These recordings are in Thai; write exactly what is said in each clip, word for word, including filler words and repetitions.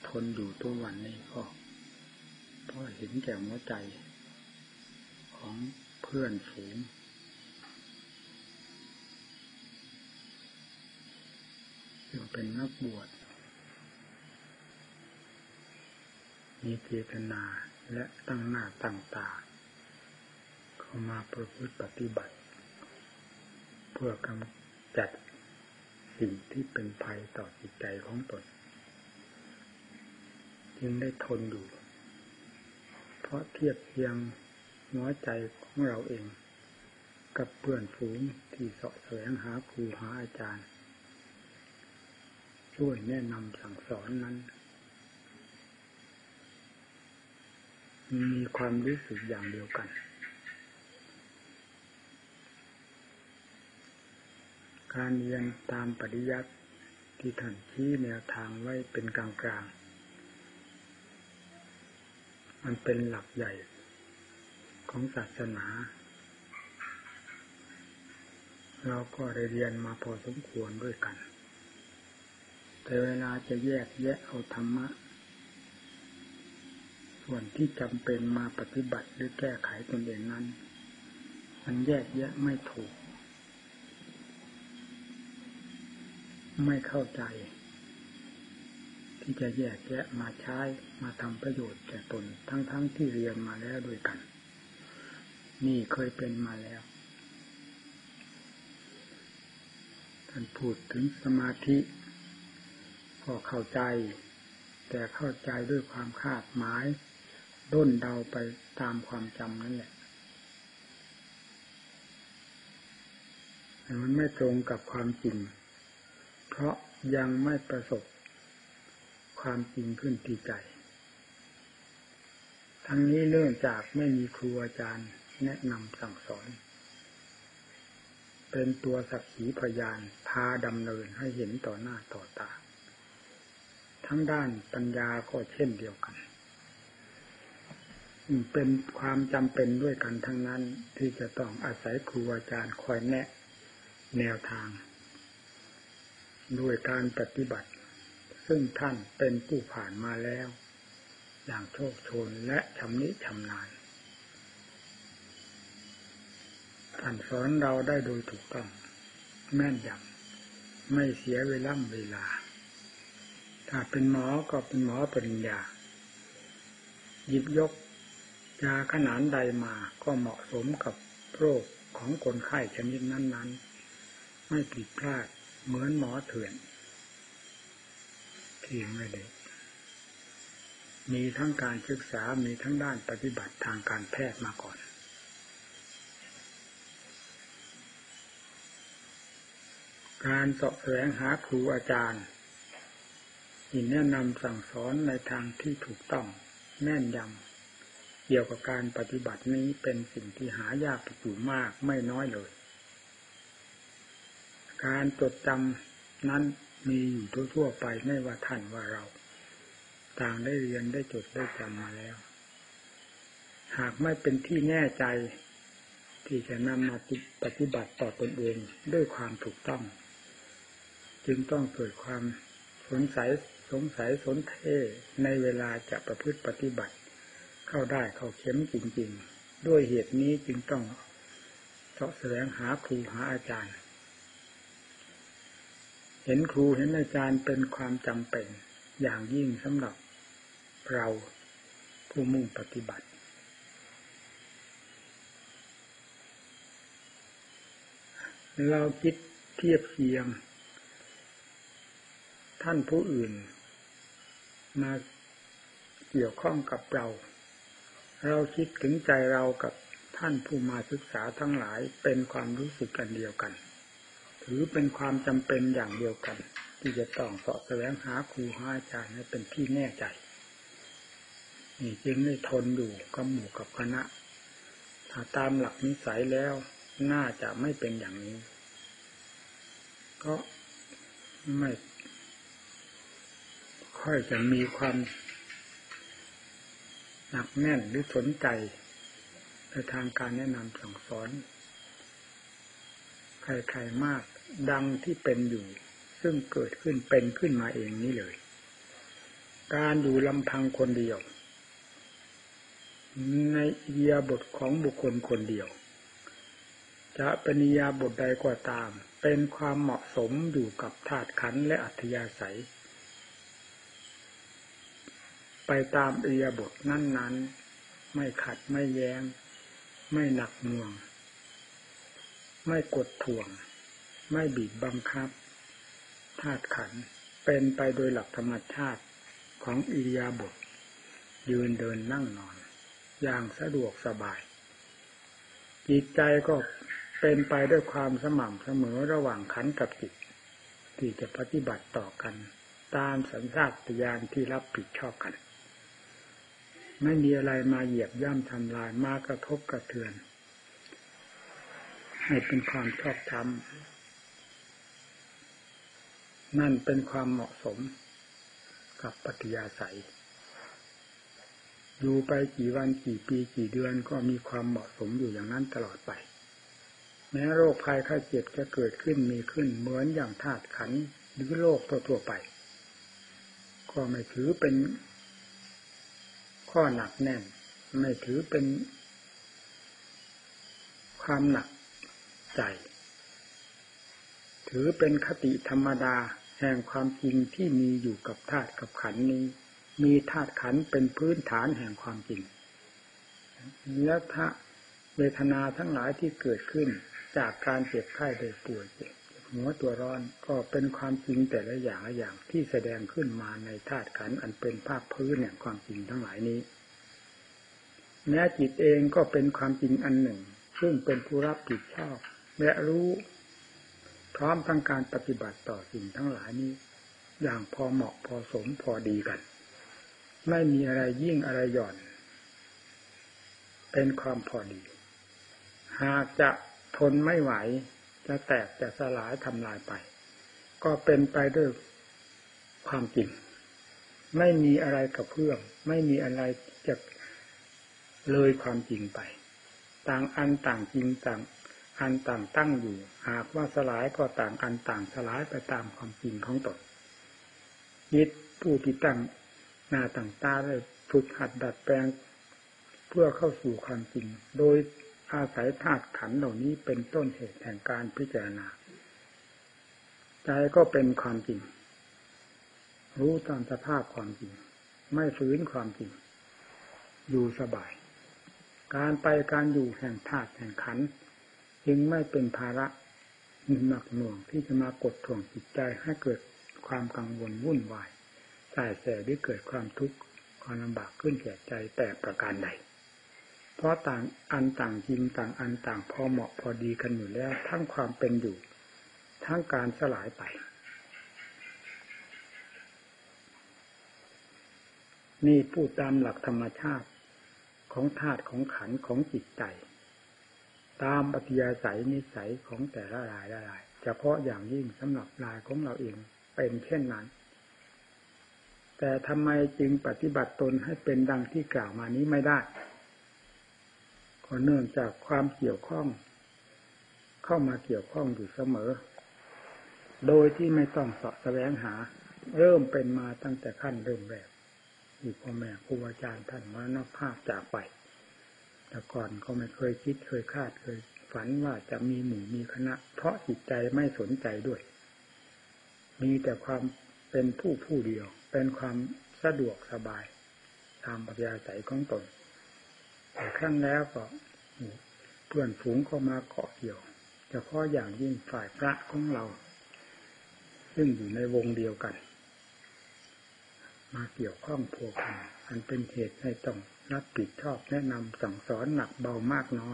ทนอยู่ทุกวันนี้ก็เพราะเห็นแก่หัวใจของเพื่อนฝูงที่เป็นนักบวชมีเจตนาและตั้งหน้าตั้งตาเข้ามาประพฤติปฏิบัติเพื่อกำจัดสิ่งที่เป็นภัยต่อจิตใจของตนจึงได้ทนอยู่เพราะเทียบเทียงหัวใจของเราเองกับเพื่อนฝูงที่เสาะแสวงหาครูหาอาจารย์ช่วยแนะนำสั่งสอนนั้นมีความรู้สึกอย่างเดียวกันการเรียนตามปริยัติที่ท่านชี้แนวทางไว้เป็นกลางๆมันเป็นหลักใหญ่ของศาสนาเราก็ได้เรียนมาพอสมควรด้วยกันแต่เวลาจะแยกแยะเอาธรรมะส่วนที่จำเป็นมาปฏิบัติหรือแก้ไขตนเองนั้นมันแยกแยะไม่ถูกไม่เข้าใจที่จะแยกแยะมาใช้มาทำประโยชน์แก่ตนทั้งๆ ท, ที่เรียนมาแล้วด้วยกันนี่เคยเป็นมาแล้วท่านพูดถึงสมาธิก็เข้าใจแต่เข้าใจด้วยความคาดหมายด้นเดาไปตามความจำนั่นแหละมันไม่ตรงกับความจริงเพราะยังไม่ประสบความจริงขึ้นที่ใจทั้งนี้เนื่องจากไม่มีครูอาจารย์แนะนำสั่งสอนเป็นตัวสักขีพยานพาดำเนินให้เห็นต่อหน้าต่อตาทั้งด้านปัญญาก็เช่นเดียวกันเป็นความจำเป็นด้วยกันทั้งนั้นที่จะต้องอาศัยครูอาจารย์คอยแนะแนวทางด้วยการปฏิบัติซึ่งท่านเป็นผู้ผ่านมาแล้วอย่างโชคโชนและชำนิชำนาญท่านสอนเราได้โดยถูกต้องแม่นยำไม่เสียเวลาเวลาถ้าเป็นหมอก็เป็นหมอปริญญาหยิบยกยาขนาดใดมาก็เหมาะสมกับโรคของคนไข้ชนิดนั้นๆไม่ผิดพลาดเหมือนหมอเถื่อนที่ไม่ได้มีทั้งการศึกษามีทั้งด้านปฏิบัติทางการแพทย์มาก่อนการเสาะแสวงหาครูอาจารย์ที่แนะนำสั่งสอนในทางที่ถูกต้องแม่นยำเกี่ยวกับการปฏิบัตินี้เป็นสิ่งที่หายากอยู่มากไม่น้อยเลยการจดจำนั้นมีอยู่ทั่วๆไปไม่ว่าท่านว่าเราต่างได้เรียนได้จดได้จำมาแล้วหากไม่เป็นที่แน่ใจที่จะนำมาปฏิบัติต่อตนเองด้วยความถูกต้องจึงต้องเกิดความสงสัยสงสัยสนเท่ในเวลาจะประพฤติปฏิบัติเข้าได้เข้าเข็มจริงๆด้วยเหตุนี้จึงต้องเสาะแสวงหาครูหาอาจารย์เห็นครูเห็นอาจารย์เป็นความจำเป็นอย่างยิ่งสำหรับเราผู้มุ่งปฏิบัติเราคิดเทียบเคียงท่านผู้อื่นมาเกี่ยวข้องกับเราเราคิดถึงใจเรากับท่านผู้มาศึกษาทั้งหลายเป็นความรู้สึกกันเดียวกันถือเป็นความจำเป็นอย่างเดียวกันที่จะต้องเสาะแสวงหาครูหาอาจารย์ให้เป็นที่แน่ใจนี่จึงได้ทนอยู่กับหมู่กับคณะถ้าตามหลักนิสัยแล้วน่าจะไม่เป็นอย่างนี้ก็ไม่ค่อยจะมีความหนักแน่นหรือสนใจในทางการแนะนำสั่งสอนใครๆมากดังที่เป็นอยู่ซึ่งเกิดขึ้นเป็นขึ้นมาเองนี้เลยการอยู่ลำพังคนเดียวในอิริยาบถของบุคคลคนเดียวจะเป็นอิริยาบถใดก็ตามเป็นความเหมาะสมอยู่กับธาตุขันธ์และอัธยาศัยไปตามอิริยาบถนั้นๆไม่ขัดไม่แย้งไม่หนักหน่วงไม่กดท่วงไม่บีบบังคับธาตุขันธ์เป็นไปโดยหลักธรรมชาติของอิริยาบถยืนเดินนั่งนอนอย่างสะดวกสบายจิตใจก็เป็นไปด้วยความสม่ำเสมอระหว่างขันธ์กับจิตที่จะปฏิบัติต่อกันตามสัญชาตญาณที่รับผิดชอบกันไม่มีอะไรมาเหยียบย่ำทำลายมากระทบกระเทือนให้เป็นความชอบธรรมนั่นเป็นความเหมาะสมกับปัจจัยใสอยู่ไปกี่วันกี่ปีกี่เดือนก็มีความเหมาะสมอยู่อย่างนั้นตลอดไปแม้โรคภัยไข้เจ็บจะเกิดขึ้นมีขึ้นเหมือนอย่างธาตุขันธ์หรือโรคทั่วๆไปก็ไม่ถือเป็นข้อหนักแน่นไม่ถือเป็นความหนักใจถือเป็นคติธรรมดาแห่งความจริงที่มีอยู่กับธาตุกับขันธ์นี้มีธาตุขันธ์เป็นพื้นฐานแห่งความจริงและถ้าเวทนาทั้งหลายที่เกิดขึ้นจากการเจ็บไข้ได้ป่วยเจ็บหัวตัวร้อนก็เป็นความจริงแต่ละอย่างละอย่างที่แสดงขึ้นมาในธาตุขันธ์อันเป็นภาคพื้นแห่งความจริงทั้งหลายนี้แม้จิตเองก็เป็นความจริงอันหนึ่งซึ่งเป็นผู้รับผิดชอบและรู้พร้อมทั้งการปฏิบัติต่อสิ่งทั้งหลายนี้อย่างพอเหมาะพอสมพอดีกันไม่มีอะไรยิ่งอะไรหย่อนเป็นความพอดีหากจะทนไม่ไหวจะแตกจะสลายทำลายไปก็เป็นไปด้วยความจริงไม่มีอะไรกระเพื่อมไม่มีอะไรจะเลยความจริงไปต่างอันต่างจริงต่างอันต่างตั้งอยู่หากว่าสลายก็ต่างอันต่างสลายไปตามความจริงของตนจิตผู้ที่ตั้งหน้าตั้งตาได้ฝึกหัดดัดแปลงเพื่อเข้าสู่ความจริงโดยอาศัยธาตุขันธ์เหล่านี้เป็นต้นเหตุแห่งการพิจารณาใจก็เป็นความจริงรู้ตามสภาพความจริงไม่ฝืนความจริงอยู่สบายการไปการอยู่แห่งธาตุแห่งขันธ์จึงไม่เป็นภาระหนักหน่วงที่จะมากดท่วงจิตใจให้เกิดความกังวลวุ่นวายสายแสหรือเกิดความทุกข์ความลำบากขึ้นแก่ใจแต่ประการใดเพราะต่างอันต่างจริงต่างอันต่างพอเหมาะพอดีกันอยู่แล้วทั้งความเป็นอยู่ทั้งการสลายไปนี่พูดตามหลักธรรมชาติของธาตุของขันธ์ของจิตใจตามอัธยาศัยนิสัยของแต่ละรายละรายเฉพาะอย่างยิ่งสำหรับรายของเราเองเป็นเช่นนั้นแต่ทำไมจึงปฏิบัติตนให้เป็นดังที่กล่าวมานี้ไม่ได้ก็เนื่องจากความเกี่ยวข้องเข้ามาเกี่ยวข้องอยู่เสมอโดยที่ไม่ต้องเสาะแสวงหาเริ่มเป็นมาตั้งแต่ขั้นเริ่มแรกที่พ่อแม่ครูอาจารย์ท่านมรณภาพจากไปแต่ก่อนก็ไม่เคยคิดเคยคาดเคยฝันว่าจะมีหมู่มีคณะเพราะจิตใจไม่สนใจด้วยมีแต่ความเป็นผู้ผู้เดียวเป็นความสะดวกสบายตามปัจจัยใสของตนแต่ครั้งแล้วก็เพื่อนฝูงก็มาเกาะเกี่ยวเฉพาะอย่างยิ่งฝ่ายพระของเราซึ่งอยู่ในวงเดียวกันมาเกี่ยวข้องพัวพันอันเป็นเหตุให้ต้องรับผิดชอบแนะนำสั่งสอนหนักเบามากน้อย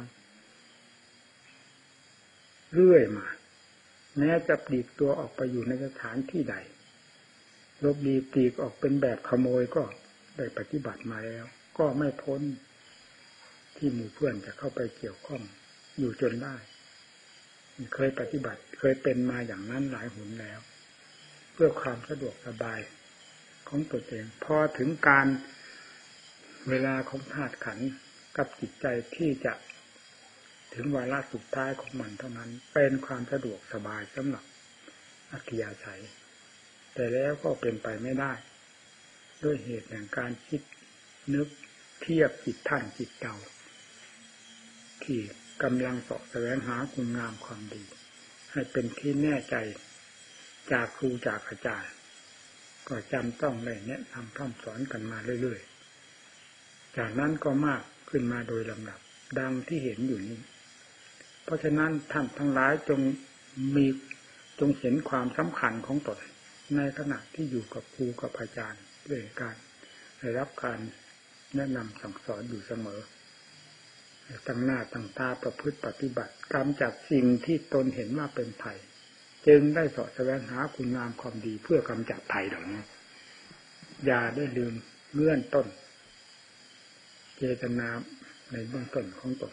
เรื่อยมาแม้จะปลีกตัวออกไปอยู่ในสถานที่ใดลบลีปลีกออกเป็นแบบขโมยก็ได้ปฏิบัติมาแล้วก็ไม่พ้นที่หมู่เพื่อนจะเข้าไปเกี่ยวข้องอยู่จนได้เคยปฏิบัติเคยเป็นมาอย่างนั้นหลายหนแล้วเพื่อความสะดวกสบายของตัวเองพอถึงการเวลาของธาตุขันธ์กับจิตใจที่จะถึงวาระสุดท้ายของมันเท่านั้นเป็นความสะดวกสบายสำหรับอัธยาศัยแต่แล้วก็เป็นไปไม่ได้ด้วยเหตุแห่งการคิดนึกเทียบจิตท่านจิตเราที่กำลังเสาะแสวงหาคุณงามความดีให้เป็นที่แน่ใจจากครูจากอาจารย์ก็จำต้องได้แนะนำพร่ำสอนกันมาเรื่อยๆจากนั้นก็มากขึ้นมาโดยลำดับดังที่เห็นอยู่นี้เพราะฉะนั้นท่านทั้งหลายจงมีจงเห็นความสำคัญของตนในขณะที่อยู่กับครูกับอาจารย์ด้วยการได้รับการแนะนำสั่งสอนอยู่เสมอตั้งหน้าตั้งตาประพฤติปฏิบัติกำจัดสิ่งที่ตนเห็นว่าเป็นภัยจึงได้เสาะแสวงหาคุณงามความดีเพื่อกำจัดภัยเหล่านี้อย่าได้ลืมเงื่อนต้นเจตนาในเบื้องต้นของตน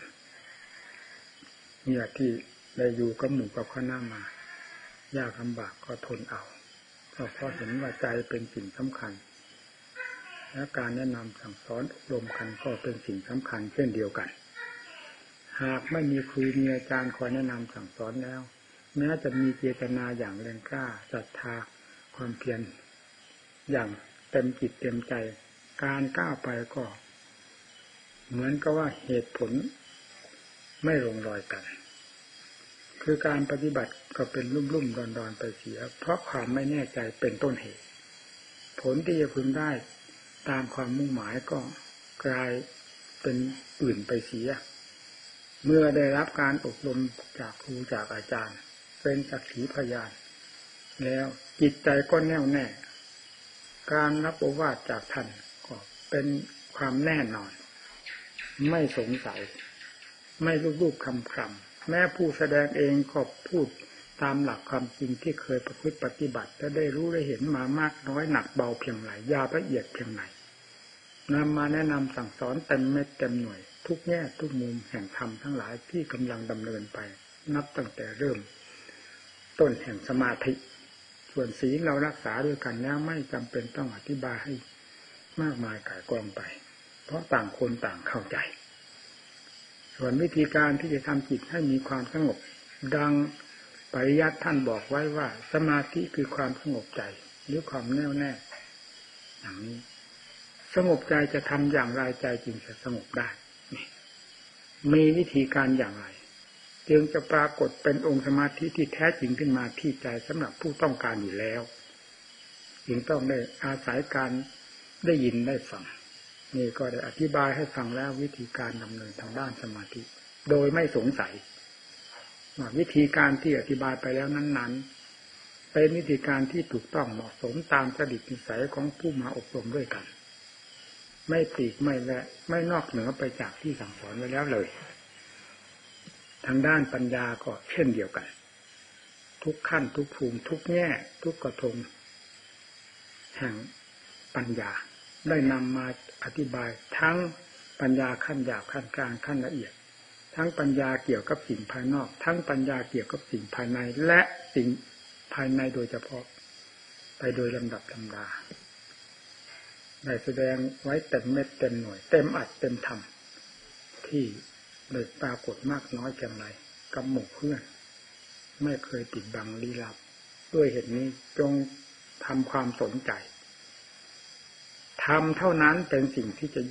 เนี่ยที่ได้อยู่กับหมู่กับคณะมายากลำบากก็ทนเอาเพราะเห็นว่าใจเป็นสิ่งสำคัญและการแนะนำสั่งสอนอบรมกันก็เป็นสิ่งสำคัญเช่นเดียวกันหากไม่มีครูมีอาจารย์คอยแนะนำสั่งสอนแล้วแม้จะมีเจตนาอย่างแรงกล้าศรัทธาความเพียรอย่างเต็มจิตเต็มใจการก้าวไปก็เหมือนกับว่าเหตุผลไม่ลงรอยกันคือการปฏิบัติก็เป็นลุ่มๆดอนๆไปเสียเพราะความไม่แน่ใจเป็นต้นเหตุผลที่จะพึงได้ตามความมุ่งหมายก็กลายเป็นอื่นไปเสียเมื่อได้รับการอบรมจากครูจากอาจารย์เป็นสักขีพยานแล้วจิตใจก็แน่วแน่การรับโอวาทจากท่านก็เป็นความแน่นอนไม่สงสัยไม่รูปๆคำๆแม้ผู้แสดงเองก็พูดตามหลักความจริงที่เคยประพฤติปฏิบัติและได้รู้ได้เห็นมามากน้อยหนักเบาเพียงไรยาวละเอียดเพียงไหนนำมาแนะนำสั่งสอนเต็มเม็ดเต็มหน่วยทุกแง่ทุกมุมแห่งธรรมทั้งหลายที่กำลังดำเนินไปนับตั้งแต่เริ่มต้นแห่งสมาธิส่วนศีลเรารักษาด้วยกันแล้วไม่จำเป็นต้องอธิบายให้มากมายก่ายกองไปเพราะต่างคนต่างเข้าใจส่วนวิธีการที่จะทำจิตให้มีความสงบดังปริยัติท่านบอกไว้ว่าสมาธิคือความสงบใจหรือความแน่วแน่อย่างนี้สงบใจจะทำอย่างไรใจจึงจะสงบได้มีวิธีการอย่างไรจึงจะปรากฏเป็นองค์สมาธิที่แท้จริงขึ้นมาที่ใจสำหรับผู้ต้องการอยู่แล้วจึงต้องได้อาศัยการได้ยินได้ฟังนี่ก็ได้อธิบายให้ฟังแล้ววิธีการดำเนินทางด้านสมาธิโดยไม่สงสัยว่าวิธีการที่อธิบายไปแล้วนั้นๆเป็นวิธีการที่ถูกต้องเหมาะสมตามจริตนิสัยของผู้มาอบรมด้วยกันไม่ปลีกไม่แวะไม่นอกเหนือไปจากที่สั่งสอนไว้แล้วเลยทางด้านปัญญาก็เช่นเดียวกันทุกขั้นทุกภูมิทุกแง่ทุกกระทงแห่งปัญญาได้นำมาอธิบายทั้งปัญญาขั้นหยาบขั้นกลางขั้นละเอียดทั้งปัญญาเกี่ยวกับสิ่งภายนอกทั้งปัญญาเกี่ยวกับสิ่งภายในและสิ่งภายในโดยเฉพาะไปโดยลำดับลำดาได้แสดงไว้เต็มเม็ดเต็มหน่วยเต็มอัดเต็มทำที่ได้ปรากฏมากน้อยเพียงไรกับหมู่เพื่อนไม่เคยปิดบังลี้ลับด้วยเหตุนี้จงทำความสนใจทำเท่านั้นเป็นสิ่งที่จะ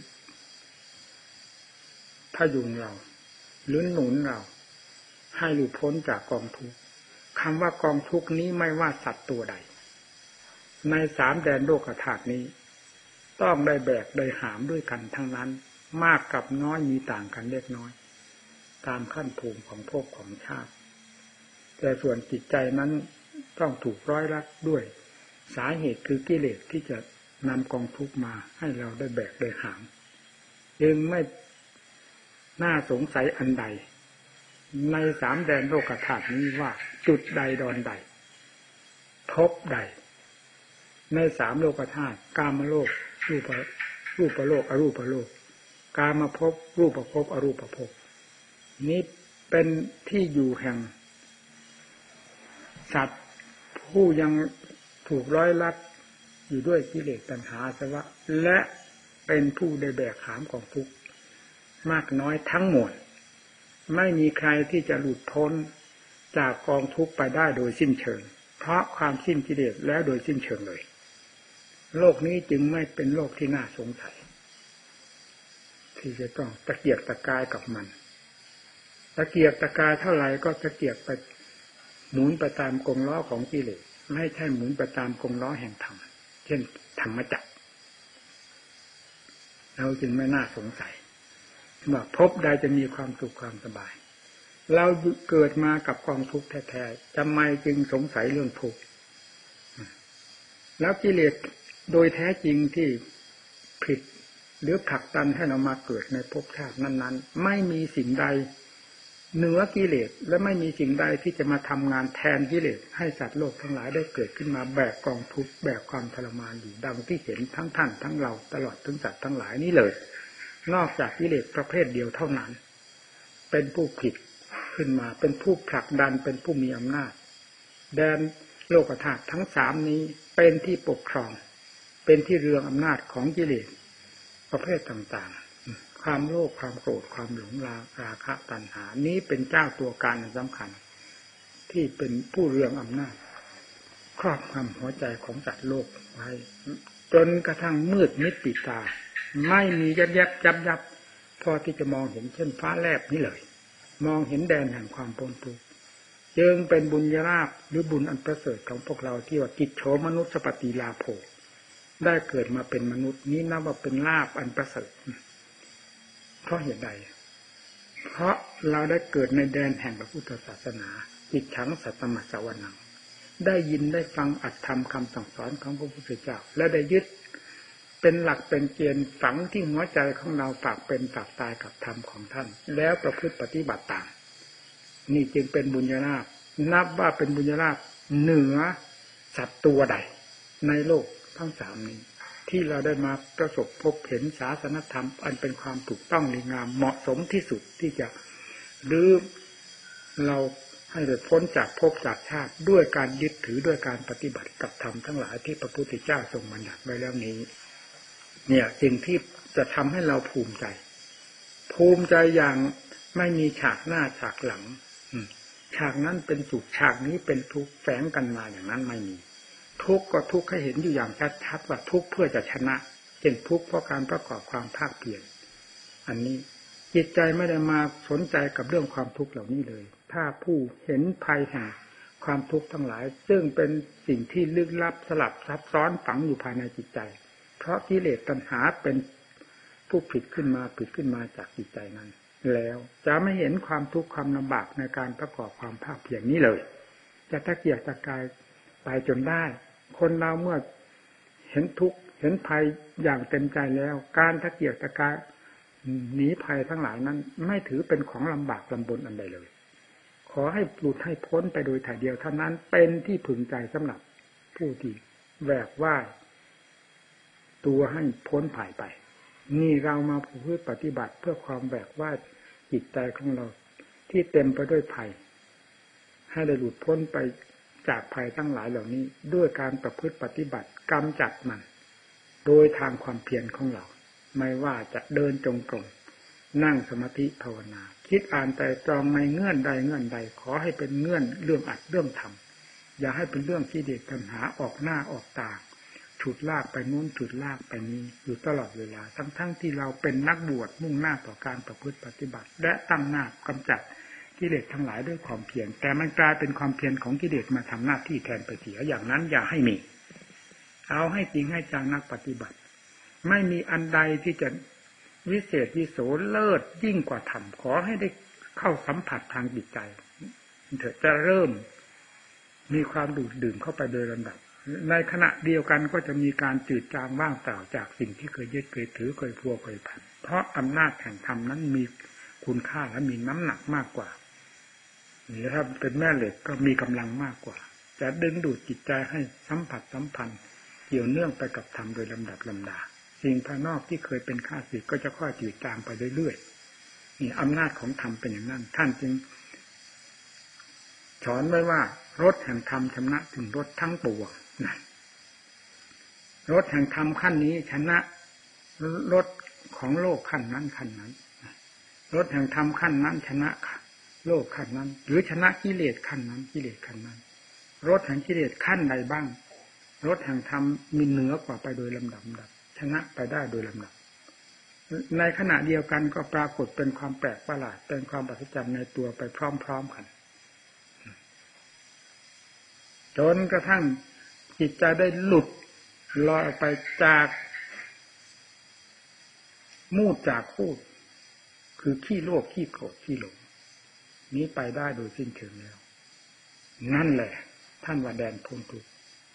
พยุงเราหรือหนุนเราให้หลุดพ้นจากกองทุกข์คำว่ากองทุกข์นี้ไม่ว่าสัตว์ตัวใดในสามแดนโลกธาตุนี้ต้องได้แบกได้หามด้วยกันทั้งนั้นมากกับน้อยมีต่างกันเล็กน้อยตามขั้นภูมิของภพของชาติแต่ส่วนจิตใจนั้นต้องถูกร้อยรัดด้วยสาเหตุคือกิเลสที่จะนำกองทุกข์มาให้เราได้แบกได้หามจึงไม่น่าสงสัยอันใดในสามแดนโลกธาตุนี้ว่าจุดใดดอนใดภพใดในสามโลกธาตุกามโลกรูปรูปโลกอรูปโลกกามภพรูปภพอรูปภพนี้เป็นที่อยู่แห่งสัตว์ผู้ยังถูกร้อยลัดอยู่ด้วยกิเลสตัณหาอาสวะและเป็นผู้ได้แบกหามของทุกข์มากน้อยทั้งหมดไม่มีใครที่จะหลุดพ้นจากกองทุกข์ไปได้โดยสิ้นเชิงเพราะความสิ้นกิเลสแล้วโดยสิ้นเชิงเลยโลกนี้จึงไม่เป็นโลกที่น่าสงสัยที่จะต้องตะเกียกตะกายกับมันตะเกียกตะกายเท่าไหร่ก็ตะเกียกไปหมุนไปตามกลล้อของกิเลสไม่ใช่หมุนไปตามกลล้อแห่งธรรมเช่นธรรมจักรเราจึงไม่น่าสงสัยว่าภพใดจะมีความสุขความสบายเราเกิดมากับกองทุกข์แท้ๆทำไมจึงสงสัยเรื่องทุกข์แล้วกิเลสโดยแท้จริงที่ผิดหรือผลักดันให้เรามาเกิดในภพชาตินั้นๆไม่มีสิ่งใดเหนือกิเลสและไม่มีสิ่งใดที่จะมาทำงานแทนกิเลสให้สัตว์โลกทั้งหลายได้เกิดขึ้นมาแบกกองทุกข์แบกความทรมานอยู่ดังที่เห็นทั้งท่านทั้งเราตลอดถึงสัตว์ทั้งหลายนี้เลยนอกจากกิเลสประเภทเดียวเท่านั้นเป็นผู้ผิดขึ้นมาเป็นผู้ผลักดันเป็นผู้มีอำนาจแดนโลกธาตุทั้งสามนี้เป็นที่ปกครองเป็นที่เรืองอำนาจของกิเลสประเภทต่างๆความโลภความโกรธความหลงราราคะตัณหานี้เป็นเจ้าตัวการสำคัญที่เป็นผู้เรืองอำนาจครอบงำหัวใจของสัตว์โลกไว้จนกระทั่งมืดมิดปิดตาไม่มียับยับยับยับพอที่จะมองเห็นเช่นฟ้าแลบนี้เลยมองเห็นแดนแห่งความพ้นทุกข์จึงเป็นบุญญาลาภหรือบุญอันประเสริฐของพวกเราที่ว่ากิจโฉมนุสปฏิลาโภได้เกิดมาเป็นมนุษย์นี้นับว่าเป็นลาภอันประเสริฐเพราะเหตุใดเพราะเราได้เกิดในแดนแห่งพระพุทธศาสนาจิตขังสัตตมัสสวนังได้ยินได้ฟังอัตธรรมคำสั่งสอนของพระพุทธเจ้าและได้ยึดเป็นหลักเป็นเกณฑ์ฝังที่หัวใจของเราฝากเป็นฝากตายกับธรรมของท่านแล้วประพฤติปฏิบัติตามนี่จึงเป็นบุญญาลาภนับว่าเป็นบุญญาลาภเหนือสัตว์ตัวใดในโลกทั้งสามนี้ที่เราได้มาประสบพบเห็นศาสนธรรมอันเป็นความถูกต้องดีงามเหมาะสมที่สุดที่จะหรือเราให้หลุดพ้นจากภพจากชาติด้วยการยึดถือด้วยการปฏิบัติกับธรรมทั้งหลายที่พระพุทธเจ้าทรงบัญญัติไว้แล้วนี้เนี่ยสิ่งที่จะทำให้เราภูมิใจภูมิใจอย่างไม่มีฉากหน้าฉากหลังฉากนั้นเป็นสุขฉากนี้เป็นทุกข์แฝงกันมาอย่างนั้นไม่มีทุกข์ก็ทุกข์ให้เห็นอยู่อย่างชัดๆว่าทุกข์เพื่อจะชนะเช่นทุกข์เพราะการประกอบความภาคเพียรอันนี้จิตใจไม่ได้มาสนใจกับเรื่องความทุกข์เหล่านี้เลยถ้าผู้เห็นภัยแห่งความทุกข์ทั้งหลายซึ่งเป็นสิ่งที่ลึกลับสลับซับซ้อนฝังอยู่ภายในจิตใจเพราะกิเลสตัณหาเป็นผู้ผิดขึ้นมาผิดขึ้นมาจากจิตใจนั้นแล้วจะไม่เห็นความทุกข์ความลำบากในการประกอบความภาคเพียรนี้เลยจะตะเกียกตะกายไปจนได้คนเราเมื่อเห็นทุกข์เห็นภัยอย่างเต็มใจแล้วการตะเกียกตะกายหนีภัยทั้งหลายนั้นไม่ถือเป็นของลำบากลำบนอันใดเลยขอให้หลุดให้พ้นไปโดยถ่ายเดียวเท่านั้นเป็นที่พึงใจสำหรับผู้ที่แหวกว่ายตัวให้พ้นภัยไปนี่เรามาพูดปฏิบัติเพื่อความแหวกว่ายจิตใจของเราที่เต็มไปด้วยภัยให้ได้หลุดพ้นไปจากภัยทั้งหลายเหล่านี้ด้วยการประพฤติปฏิบัติกำจัดมันโดยทางความเพียรของเราไม่ว่าจะเดินจงกรมนั่งสมาธิภาวนาคิดอ่านแต่ตรองในเงื่อนใดเงื่อนใดขอให้เป็นเงื่อนเรื่องอัดเรื่องทำอย่าให้เป็นเรื่องที่เด็กปัญหาออกหน้าออกตาฉุดลากไปนู้นฉุดลากไปนี้อยู่ตลอดเวลาทั้งๆ ท, ที่เราเป็นนักบวชมุ่งหน้าต่อการประพฤติปฏิบัติและตั้งหน้ากำจัดกิเลสทั้งหลายด้วยความเพียรแต่มันกลายเป็นความเพียรของกิเลสมาทำหน้าที่แทนไปเสียอย่างนั้นอย่าให้มีเอาให้จริงให้จังนักปฏิบัติไม่มีอันใดที่จะวิเศษวิโสเลิศยิ่งกว่าธรรมขอให้ได้เข้าสัมผัสทางจิตใจเถอะจะเริ่มมีความดูดดื่มเข้าไปโดยลำดับในขณะเดียวกันก็จะมีการจืดจางว่างเปล่าจากสิ่งที่เคยยึดเคยถือเคยพัวเคยพันเพราะอำนาจแห่งธรรมนั้นมีคุณค่าและมีน้ำหนักมากกว่าหรือถ้าเป็นแม่เหล็กก็มีกำลังมากกว่าจะดึงดูดจิตใจให้สัมผัสสัมพันธ์เกี่ยวเนื่องไปกับธรรมโดยลำดับลำดาสิ่งภายนอกที่เคยเป็นข้าศึกก็จะค่อยจืดจางไปเรื่อยๆนี่อำนาจของธรรมเป็นอย่างนั้นท่านจึงสอนไว้ว่ารถแห่งธรรมชนะถึงรถทั้งปวงนั่นรถแห่งธรรมขั้นนี้ชนะรถของโลกขั้นนั้นขั้นนั้นรถแห่งธรรมขั้นนั้นชนะโลกขั้นนั้นหรือชนะกิเลสขั้นนั้นกิเลสขั้นนั้นรถแห่งกิเลสขั้นใดบ้างรสแห่งธรรมมีเหนือกว่าไปโดยลำดับดับชนะไปได้โดยลำดับในขณะเดียวกันก็ปรากฏเป็นความแปลกประหลาดเป็นความอัศจรรย์ในตัวไปพร้อมๆกันจนกระทั่งจิตใจได้หลุดลอยออกไปจากมูดจากคูดคือขี้โลภขี้โกรธขี้หลงนี้ไปได้โดยสิ้นเชิงแล้วนั่นแหละท่านว่าแดนพ้นทุกข์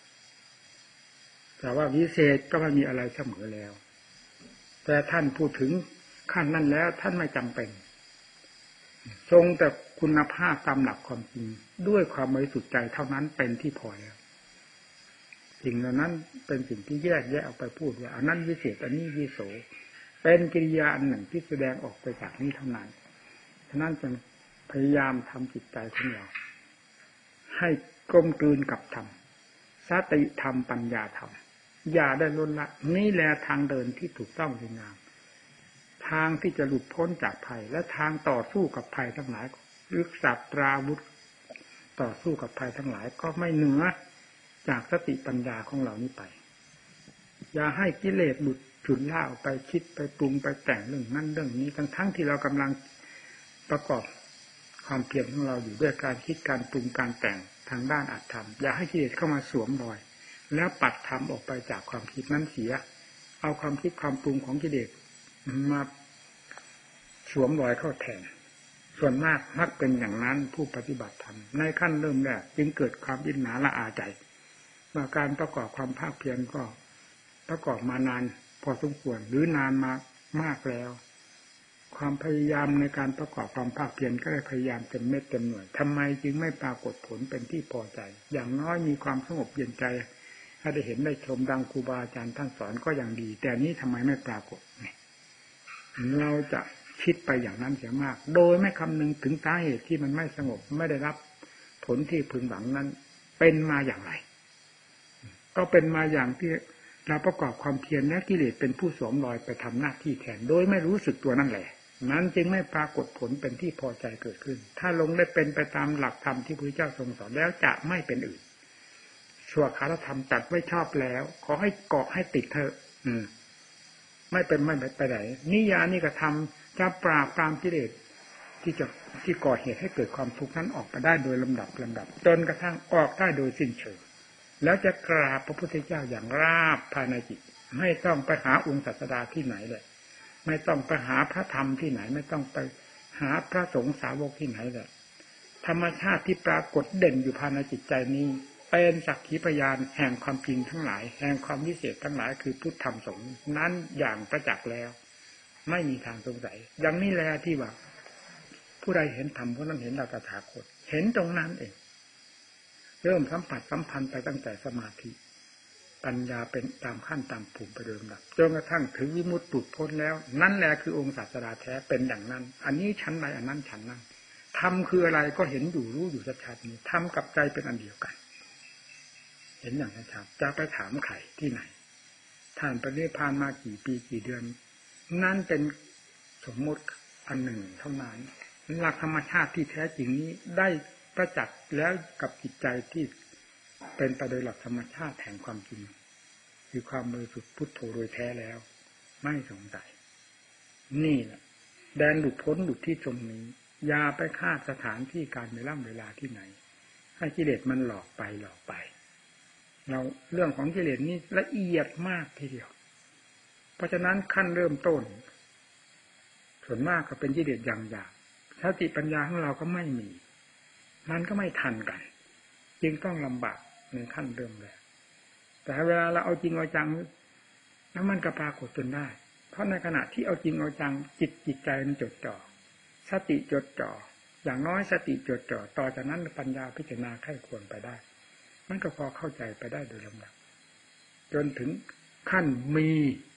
แต่ว่าวิเศษก็ไม่มีอะไรเสมอแล้วแต่ท่านพูดถึงขั้นนั้นแล้วท่านไม่จำเป็นทรงแต่คุณภาพตามหลักความจริงด้วยความบริสุทธิ์ใจเท่านั้นเป็นที่พอแล้วสิ่งเหล่านั้นเป็นสิ่งที่แยกแยะออกไปพูดว่าอันนั้นวิเศษอันนี้วิโสเป็นกิริยาอันหนึ่งที่แสดงออกไปจากนี้เท่านั้นฉะนั้นจึงพยายามทำจิตใจของเราให้กลมกลืนกับธรรมสติธรรมปัญญาธรรมอย่าได้ลดละนี่แหละทางเดินที่ถูกต้องดีงามทางที่จะหลุดพ้นจากภัยและทางต่อสู้กับภัยทั้งหลายลึกศัตราวุธต่อสู้กับภัยทั้งหลายก็ไม่เหนือจากสติปัญญาของเรานี้ไปอย่าให้กิเลสหลุดฉุนล่าออกไปคิดไปปรุงไปแต่งเรื่องนั้นเรื่องนี้ทั้งทั้งที่เรากำลังประกอบความเพียรของเราอยู่ด้วยการคิดการปรุงการแต่งทางด้านอัตธรรมอย่าให้กิเลสเข้ามาสวมรอยแล้วปัดธรรมออกไปจากความคิดนั้นเสียเอาความคิดความปรุงของกิเลสมาสวมรอยเข้าแทนส่วนมากมักเป็นอย่างนั้นผู้ปฏิบัติธรรมในขั้นเริ่มแรกจึงเกิดความอิจฉาละอาใจว่าการประกอบความภาคเพียรก็ประกอบมานานพอสมควรหรือนานมามากแล้วความพยายามในการประกอบความภาคเพียรก็ได้พยายามเต็มเม็ดเต็มหน่วยทำไมจึงไม่ปรากฏผลเป็นที่พอใจอย่างน้อยมีความสงบเย็นใจถ้าได้เห็นได้ชมดังครูบาอาจารย์ท่านสอนก็อย่างดีแต่นี้ทำไมไม่ปรากฏเราจะคิดไปอย่างนั้นเสียมากโดยไม่คำนึงถึงสาเหตุที่มันไม่สงบไม่ได้รับผลที่พึงหวังนั้นเป็นมาอย่างไรก็เป็นมาอย่างที่เราประกอบความเพียรและกิเลสเป็นผู้สวมรอยไปทำหน้าที่แทนโดยไม่รู้สึกตัวนั่นแหละนั้นจึงไม่ปรากฏผลเป็นที่พอใจเกิดขึ้นถ้าลงได้เป็นไปตามหลักธรรมที่พระพุทธเจ้าทรงสอนแล้วจะไม่เป็นอื่นชั่วคารธรรมตัดไว้ชอบแล้วขอให้เกาะให้ติดเถอะอืมไม่เป็นไม่ไปไหนนิยานิกระทำจะปราบปรามกิเลสที่จะที่ก่อเหตุให้เกิดความทุกข์นั้นออกไปได้โดยลำดับลำดับจนกระทั่งออกได้โดยสิ้นเชิงแล้วจะกราบพระพุทธเจ้าอย่างราบภายในจิตไม่ต้องไปหาองค์ศาสดาที่ไหนเลยไม่ต้องไปหาพระธรรมที่ไหนไม่ต้องไปหาพระสงฆ์สาวกที่ไหนเลยธรรมชาติที่ปรากฏเด่นอยู่ภายในจิตใจนี้เป็นสักขีพยานแห่งความจริงทั้งหลายแห่งความวิเศษทั้งหลายคือพุทธธรรมสงฆ์นั้นอย่างประจักษ์แล้วไม่มีทางสงสัยอย่างนี้แหละที่ว่าผู้ใดเห็นธรรมผู้นั้นเห็นเราตถาคตเห็นตรงนั้นเองเริ่มสัมผัสสัมพันธ์ไปตั้งแต่สมาธิปัญญาเป็นตามขั้นตามภูมิไปเดิมดับจนกระทั่งถึงวิมุตติหลุดพ้นแล้วนั่นแหละคือองค์ศาสดาแท้เป็นอย่างนั้นอันนี้ชั้นใดอันนั้นชั้นนั้นธรรมคืออะไรก็เห็นอยู่รู้อยู่ชัดๆนี้ธรรมกับใจเป็นอันเดียวกันเห็นอย่างชัดๆจะไปถามใครที่ไหนท่านปฏิพานมากี่ปีกี่เดือนนั่นเป็นสมมติอันหนึ่งเท่านั้นหลักธรรมชาติที่แท้จริงนี้ได้ประจักษ์แล้วกับจิตใจที่เป็นไปโดยหลักธรรมชาติแห่งความจริงคือความบริสุทธิ์พุทโธโดยแท้แล้วไม่สงสัยนี่แหละแดนหลุดพ้นหลุดที่ตรงนี้อย่าไปคาดสถานที่การเวลาเวลาที่ไหนให้กิเลสมันหลอกไปหลอกไปเราเรื่องของกิเลสนี้ละเอียดมากทีเดียวเพราะฉะนั้นขั้นเริ่มต้นส่วนมากก็เป็นกิเลสอย่างหยาบสติปัญญาของเราก็ไม่มีมันก็ไม่ทันกันจึงต้องลำบากในขั้นเริ่มแรกแต่เวลาเราเอาจริงเอาจังแล้วมันก็ปรากฏจนได้เพราะในขณะที่เอาจริงเอาจังจิตจิตใจมันจดจ่อสติจดจ่ออย่างน้อยสติจดจ่อต่อจากนั้นปัญญาพิจารณาไข้ควรไปได้มันก็พอเข้าใจไปได้โดยลำดับจนถึงขั้นมี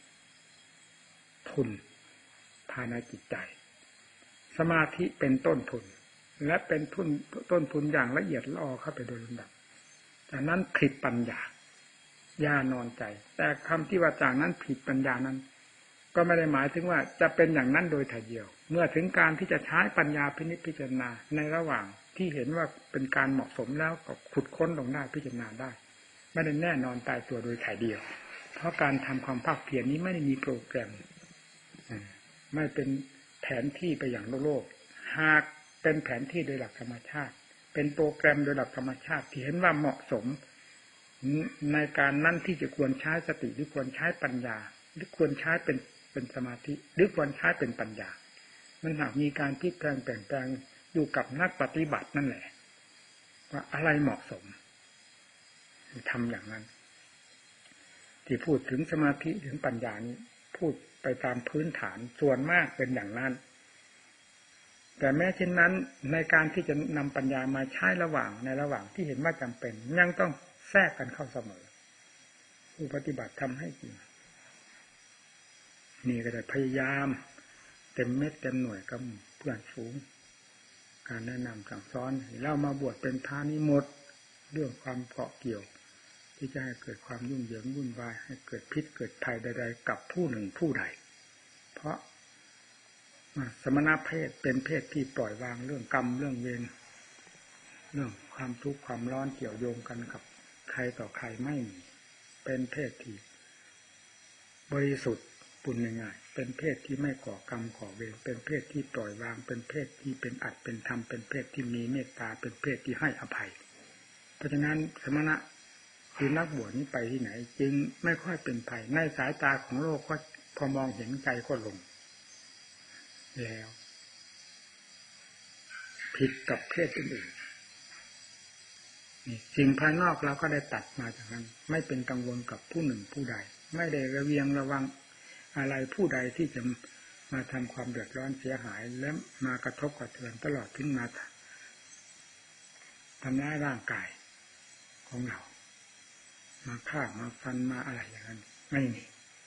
ทุนภายในจิตใจสมาธิเป็นต้นทุนและเป็นทุนต้นทุนอย่างละเอียดล่อเข้าไปโดยลำดับจากนั้นผิดปัญญาย่านอนใจแต่คำที่ว่าจากนั้นผิดปัญญานั้นก็ไม่ได้หมายถึงว่าจะเป็นอย่างนั้นโดยถ่ายเดียวเมื่อถึงการที่จะใช้ปัญญาพินิจพิจารณาในระหว่างที่เห็นว่าเป็นการเหมาะสมแล้วก็ขุดค้นลงได้พิจารณาได้ไม่ได้แน่นอนตายตัวโดยถ่ายเดียวเพราะการทำความภาคเพียรนี้ไม่ได้มีโปรแกรมไม่เป็นแผนที่ไปอย่างโลกหากเป็นแผนที่โดยหลักธรรมชาติเป็นโปรแกรมโดยหลักธรรมชาติที่เห็นว่าเหมาะสมในการนั่นที่จะควรใช้สติหรือควรใช้ปัญญาหรือควรใช้เป็นเป็นสมาธิหรือควรใช้เป็นปัญญามันหากมีการพลิกแปลงเปลี่ยนแปลงอยู่กับนักปฏิบัตินั่นแหละว่าอะไรเหมาะสมทำอย่างนั้นที่พูดถึงสมาธิถึงปัญญานี้พูดไปตามพื้นฐานส่วนมากเป็นอย่างนั้นแต่แม้เช่นนั้นในการที่จะนำปัญญามาใช้ระหว่างในระหว่างที่เห็นว่าจำเป็นยังต้องแทรกกันเข้าเสมอผู้ปฏิบัติทำให้จริงนี่ก็ได้พยายามเต็มเม็ดเต็มหน่วยกับเพื่อนฝูงการแนะนำสั่งสอนเล่ามาบวชเป็นพระนี่หมดเรื่องความเกาะเกี่ยวที่จะให้เกิดความยุ่งเหยิงวุ่นวายให้เกิดพิษเกิดภัยใดๆกับผู้หนึ่งผู้ใดเพราะสมณเพศเป็นเพศที่ปล่อยวางเรื่องกรรมเรื่องเวรเรื่องความทุกข์ความร้อนเกี่ยวโยงกันกับใครต่อใครไม่มีเป็นเพศที่บริสุทธิ์ปุณง่ายๆเป็นเพศที่ไม่ก่อกรรมก่อเวรเป็นเพศที่ปล่อยวางเป็นเพศที่เป็นอัตเป็นธรรมเป็นเพศที่มีเมตตาเป็นเพศที่ให้อภัยเพราะฉะนั้นสมณะคือนักบวชนี้ไปที่ไหนจึงไม่ค่อยเป็นภัยในสายตาของโลกก็พอมองเห็นใจก็ลงแล้วผิดกับเพศอื่นๆสิ่งภายนอกเราก็ได้ตัดมาจากนั้นไม่เป็นกังวลกับผู้หนึ่งผู้ใดไม่ได้ระเวียงระวังอะไรผู้ใดที่จะมาทำความเดือดร้อนเสียหายและมากระทบกระเทือนตลอดถึงมาทำร้ายร่างกายของเรามาฆ่ามาฟันมาอะไรอย่างนั้นไม่มี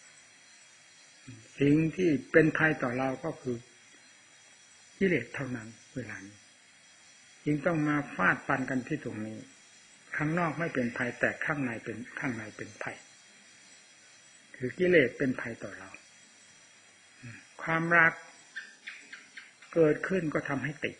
สิ่งที่เป็นภัยต่อเราก็คือกิเลสเท่านั้นเวลานี้จึงต้องมาฟาดฟันกันที่ตรงนี้ข้างนอกไม่เป็นภัยแต่ข้างในเป็นข้างในเป็นภัยคือกิเลสเป็นภัยต่อเราความรักเกิดขึ้นก็ทำให้ติด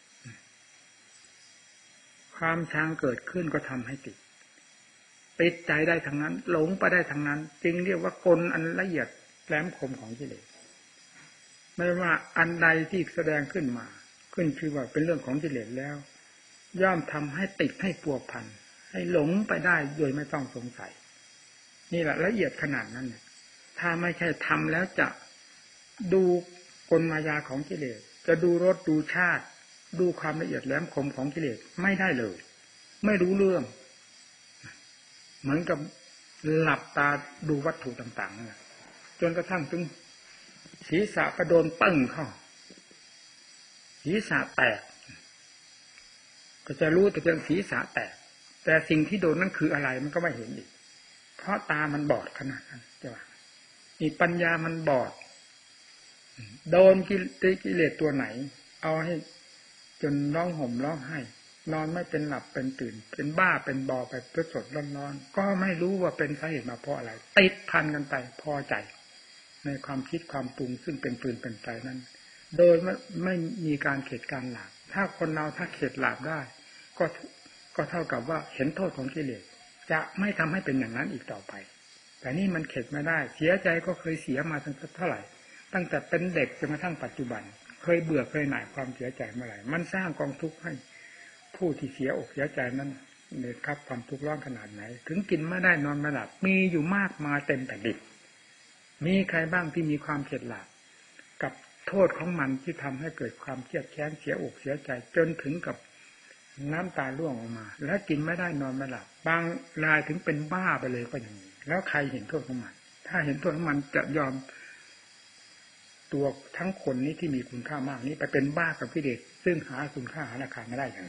ความชังเกิดขึ้นก็ทำให้ติดติดใจได้ทั้งนั้นหลงไปได้ทั้งนั้นจึงเรียกว่ากลอันละเอียดแหลมคมของกิเลสไม่ว่าอันใดที่แสดงขึ้นมาขึ้นชื่อว่าเป็นเรื่องของกิเลสแล้วย่อมทำให้ติดให้ปัวพันให้หลงไปได้โดยไม่ต้องสงสัยนี่แหละละเอียดขนาดนั้นเนี่ยถ้าไม่ใช่ทำแล้วจะดูกลมายาของกิเลสจะดูรสดูชาติดูความละเอียดแหลมคมของกิเลสไม่ได้เลยไม่รู้เรื่องเหมือนกับหลับตาดูวัตถุต่างๆนะจนกระทั่งถึงศีรษะกระโดนปึ้งเข้าศีรษะแตกก็จะรู้แต่เพียงศีรษะแตกแต่สิ่งที่โดนนั่นคืออะไรมันก็ไม่เห็นอีกเพราะตามันบอดขนาดนั้นจ้ะนี่ปัญญามันบอดโดนกิเลสตัวไหนเอาให้จนร้องห่มร้องไห้นอนไม่เป็นหลับเป็นตื่นเป็นบ้าเป็นบอไปเพื่อสดร้อนๆก็ไม่รู้ว่าเป็นสาเหตุมาเพราะอะไรติดพันกันไปพอใจในความคิดความปรุงซึ่งเป็นปืนเป็นไฟนั้นโดยไม่ไม่มีการเข็ดการหลาบถ้าคนเราถ้าเข็ดหลาบได้ก็ก็เท่ากับว่าเห็นโทษของกิเลสจะไม่ทำให้เป็นอย่างนั้นอีกต่อไปแต่นี่มันเข็ดไม่ได้เสียใจก็เคยเสียมาตั้งแต่เท่าไหร่ตั้งแต่เป็นเด็กจนกระทั่งปัจจุบันเคยเบื่อเคยหน่ายความเสียใจเมื่อไหร่มันสร้างกองทุกข์ให้ผู้ที่เสียอกเสียใจนั้นเนี่ยครับความทุกข์ร้อนขนาดไหนถึงกินไม่ได้นอนไม่หลับมีอยู่มากมายเต็มแผ่นดินมีใครบ้างที่มีความเข็ดหลาบกับโทษของมันที่ทำให้เกิดความเครียดแค้นเสียอกเสียใจจนถึงกับน้ำตาร่วงออกมาและกินไม่ได้นอนไม่หลับบางรายถึงเป็นบ้าไปเลยก็อย่างนี้แล้วใครเห็นโทษของมันถ้าเห็นโทษของมันจะยอมตัวทั้งคนนี้ที่มีคุณค่ามากนี้ไปเป็นบ้ากับกิเลสซึ่งหาคุณค่าหาราคาไม่ได้อย่างไร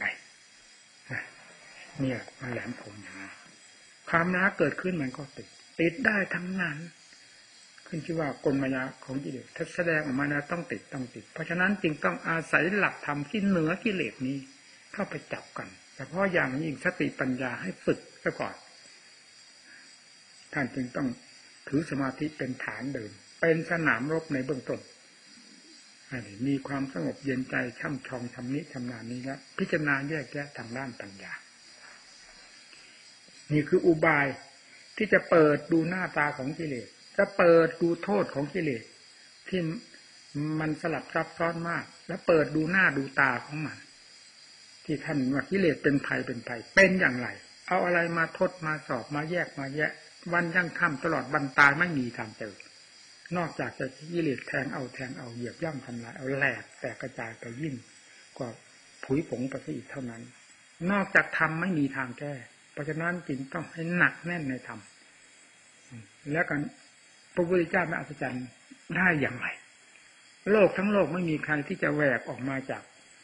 เนี่ยมันแหลมคมอย่างนี้ความรักเกิดขึ้นมันก็ติดติดได้ทั้งนั้นขึ้นชื่อว่ากลมายาของกิเลสถ้าแสดงออกมาแล้วต้องติดต้องติดเพราะฉะนั้นจึงต้องอาศัยหลักธรรมที่เหนือกิเลสนี้เข้าไปจับกันแต่เพราะอย่างยิ่งสติปัญญาให้ฝึกซะก่อนท่านจึงต้องถือสมาธิเป็นฐานเดินเป็นสนามรบในเบื้องต้นมีความสงบเย็นใจช่ำชองชำนิชำนาญนี้แล้วพิจารณาแยกแยะทางด้านปัญญานี่คืออุบายที่จะเปิดดูหน้าตาของกิเลสจะเปิดดูโทษของกิเลสที่มันสลับซับซ้อนมากและเปิดดูหน้าดูตาของมันที่ท่านว่ากิเลสเป็นภัยเป็นภัยเป็นอย่างไรเอาอะไรมาทดมาสอบมาแยกมาแยะวันยั่งค่ำตลอดวันตายไม่มีทางเจอนอกจากจะกิเลสแทงเอาแทงเอาเหยียบย่ำทำลายเอาแหลกแตกกระจายไปยิ่งกว่าผุยผงไปอีกเท่านั้นนอกจากธรรมไม่มีทางแก้เพราะฉะนั้นจึงต้องให้หนักแน่นในธรรมแล้วกันพระพุทธเจ้าไม่อัศจรรย์ได้อย่างไรโลกทั้งโลกไม่มีใครที่จะแหวกออกมาจาก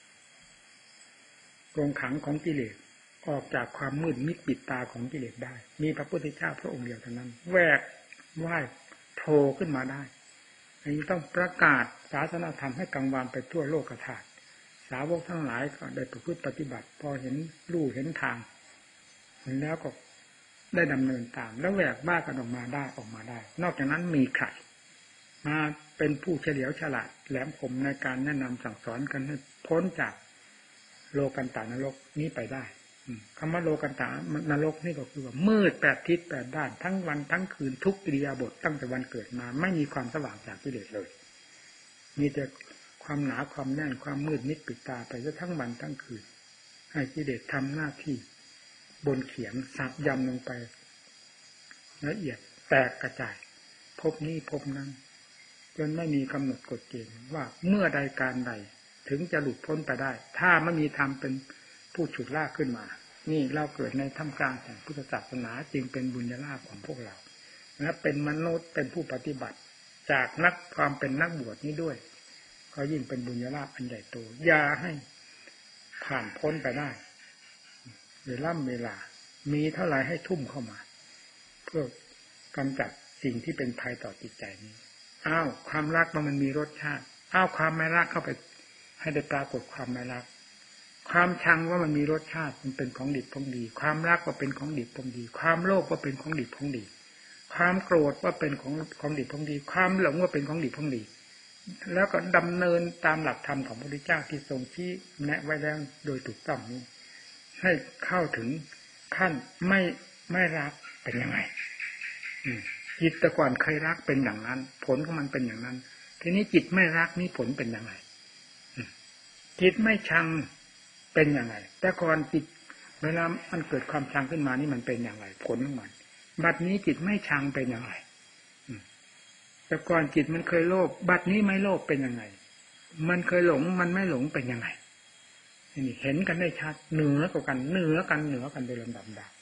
กรงขังของกิเลสออกจากความมืดมิดปิดตาของกิเลสได้มีพระพุทธเจ้าพระองค์เดียวเท่านั้นแหวกว่ายโผล่ขึ้นมาได้อันนี้ต้องประกาศศาสนาธรรมให้กังวานไปทั่วโลกธาตุสาวกทั้งหลายก็ได้ประพฤติปฏิบัติพอเห็นลู่เห็นทางแล้วก็ได้ดำเนินตามแล้วแหวกบ้ากันออกมาได้ออกมาได้นอกจากนั้นมีใครมาเป็นผู้เฉลียวฉลาดแหลมคมในการแนะนำสั่งสอนกันให้พ้นจากโลกันตานรกนี้ไปได้คำว่าโลกันตานรกนี่ก็คือว่ามืดแปดทิศแปดด้านทั้งวันทั้งคืนทุกอิริยาบถตั้งแต่วันเกิดมาไม่มีความสว่างจากกิเลสเลยมีแต่ความหนาความแน่นความมืดมิดปิดตาไปซะทั้งวันทั้งคืนให้กิเลสทำหน้าที่บนเขียงสับยำลงไปละเอียดแตกกระจายพบนี้พบนั้นจนไม่มีกำหนดกฎเกณฑ์ว่าเมื่อใดการใดถึงจะหลุดพ้นไปได้ถ้าไม่มีธรรมเป็นผู้ฉุดลากขึ้นมานี่เราเกิดในท่ามกลางแห่งพุทธศาสนาจึงเป็นบุญญาลาภของพวกเราและเป็นมนุษย์เป็นผู้ปฏิบัติจากนักความเป็นนักบวชนี้ด้วยก็ยิ่งเป็นบุญญาลาภอันใหญ่โตอย่าให้ผ่านพ้นไปได้เวลาเวลามีเท่าไรให้ทุ่มเข้ามาเพื่อกำจัดสิ่งที่เป็นภัยต่อจิตใจนี้อ้าวความรักมันมีรสชาติอ้าวความไม่รักเข้าไปให้ได้ปรากฏความไม่รักความชังว่ามันมีรสชาติมันเป็นของดิบของดีความรักว่าเป็นของดิบของดีความโลภว่าเป็นของดิบของดีความโกรธว่าเป็นของของดิบของดีความหลงว่าเป็นของดิบของดีแล้วก็ดำเนินตามหลักธรรมของพระพุทธเจ้าที่ทรงชี้แนะไว้แล้วโดยถูกต้องนี้ให้เข้าถึงขั้นไม่ไม่รักเป็นยังไงจิตแต่ก่อนเคยรักเป็นอย่างนั้นผลของมันเป็นอย่างนั้นทีนี้จิตไม่รักนี่ผลเป็นยังไงจิตไม่ชังเป็นอย่างไรแต่ก่อนจิตเวลามันเกิดความชังขึ้นมานี่มันเป็นอย่างไรผลของมันบัดนี้จิตไม่ชังเป็นอย่างไรแต่ก่อนจิตมันเคยโลภบัดนี้ไม่โลภเป็นยังไงมันเคยหลงมันไม่หลงเป็นยังไงนี่เห็นกันได้ชัดเหนือกว่ากันเหนือกันเหนือกันโดยลำดับดับ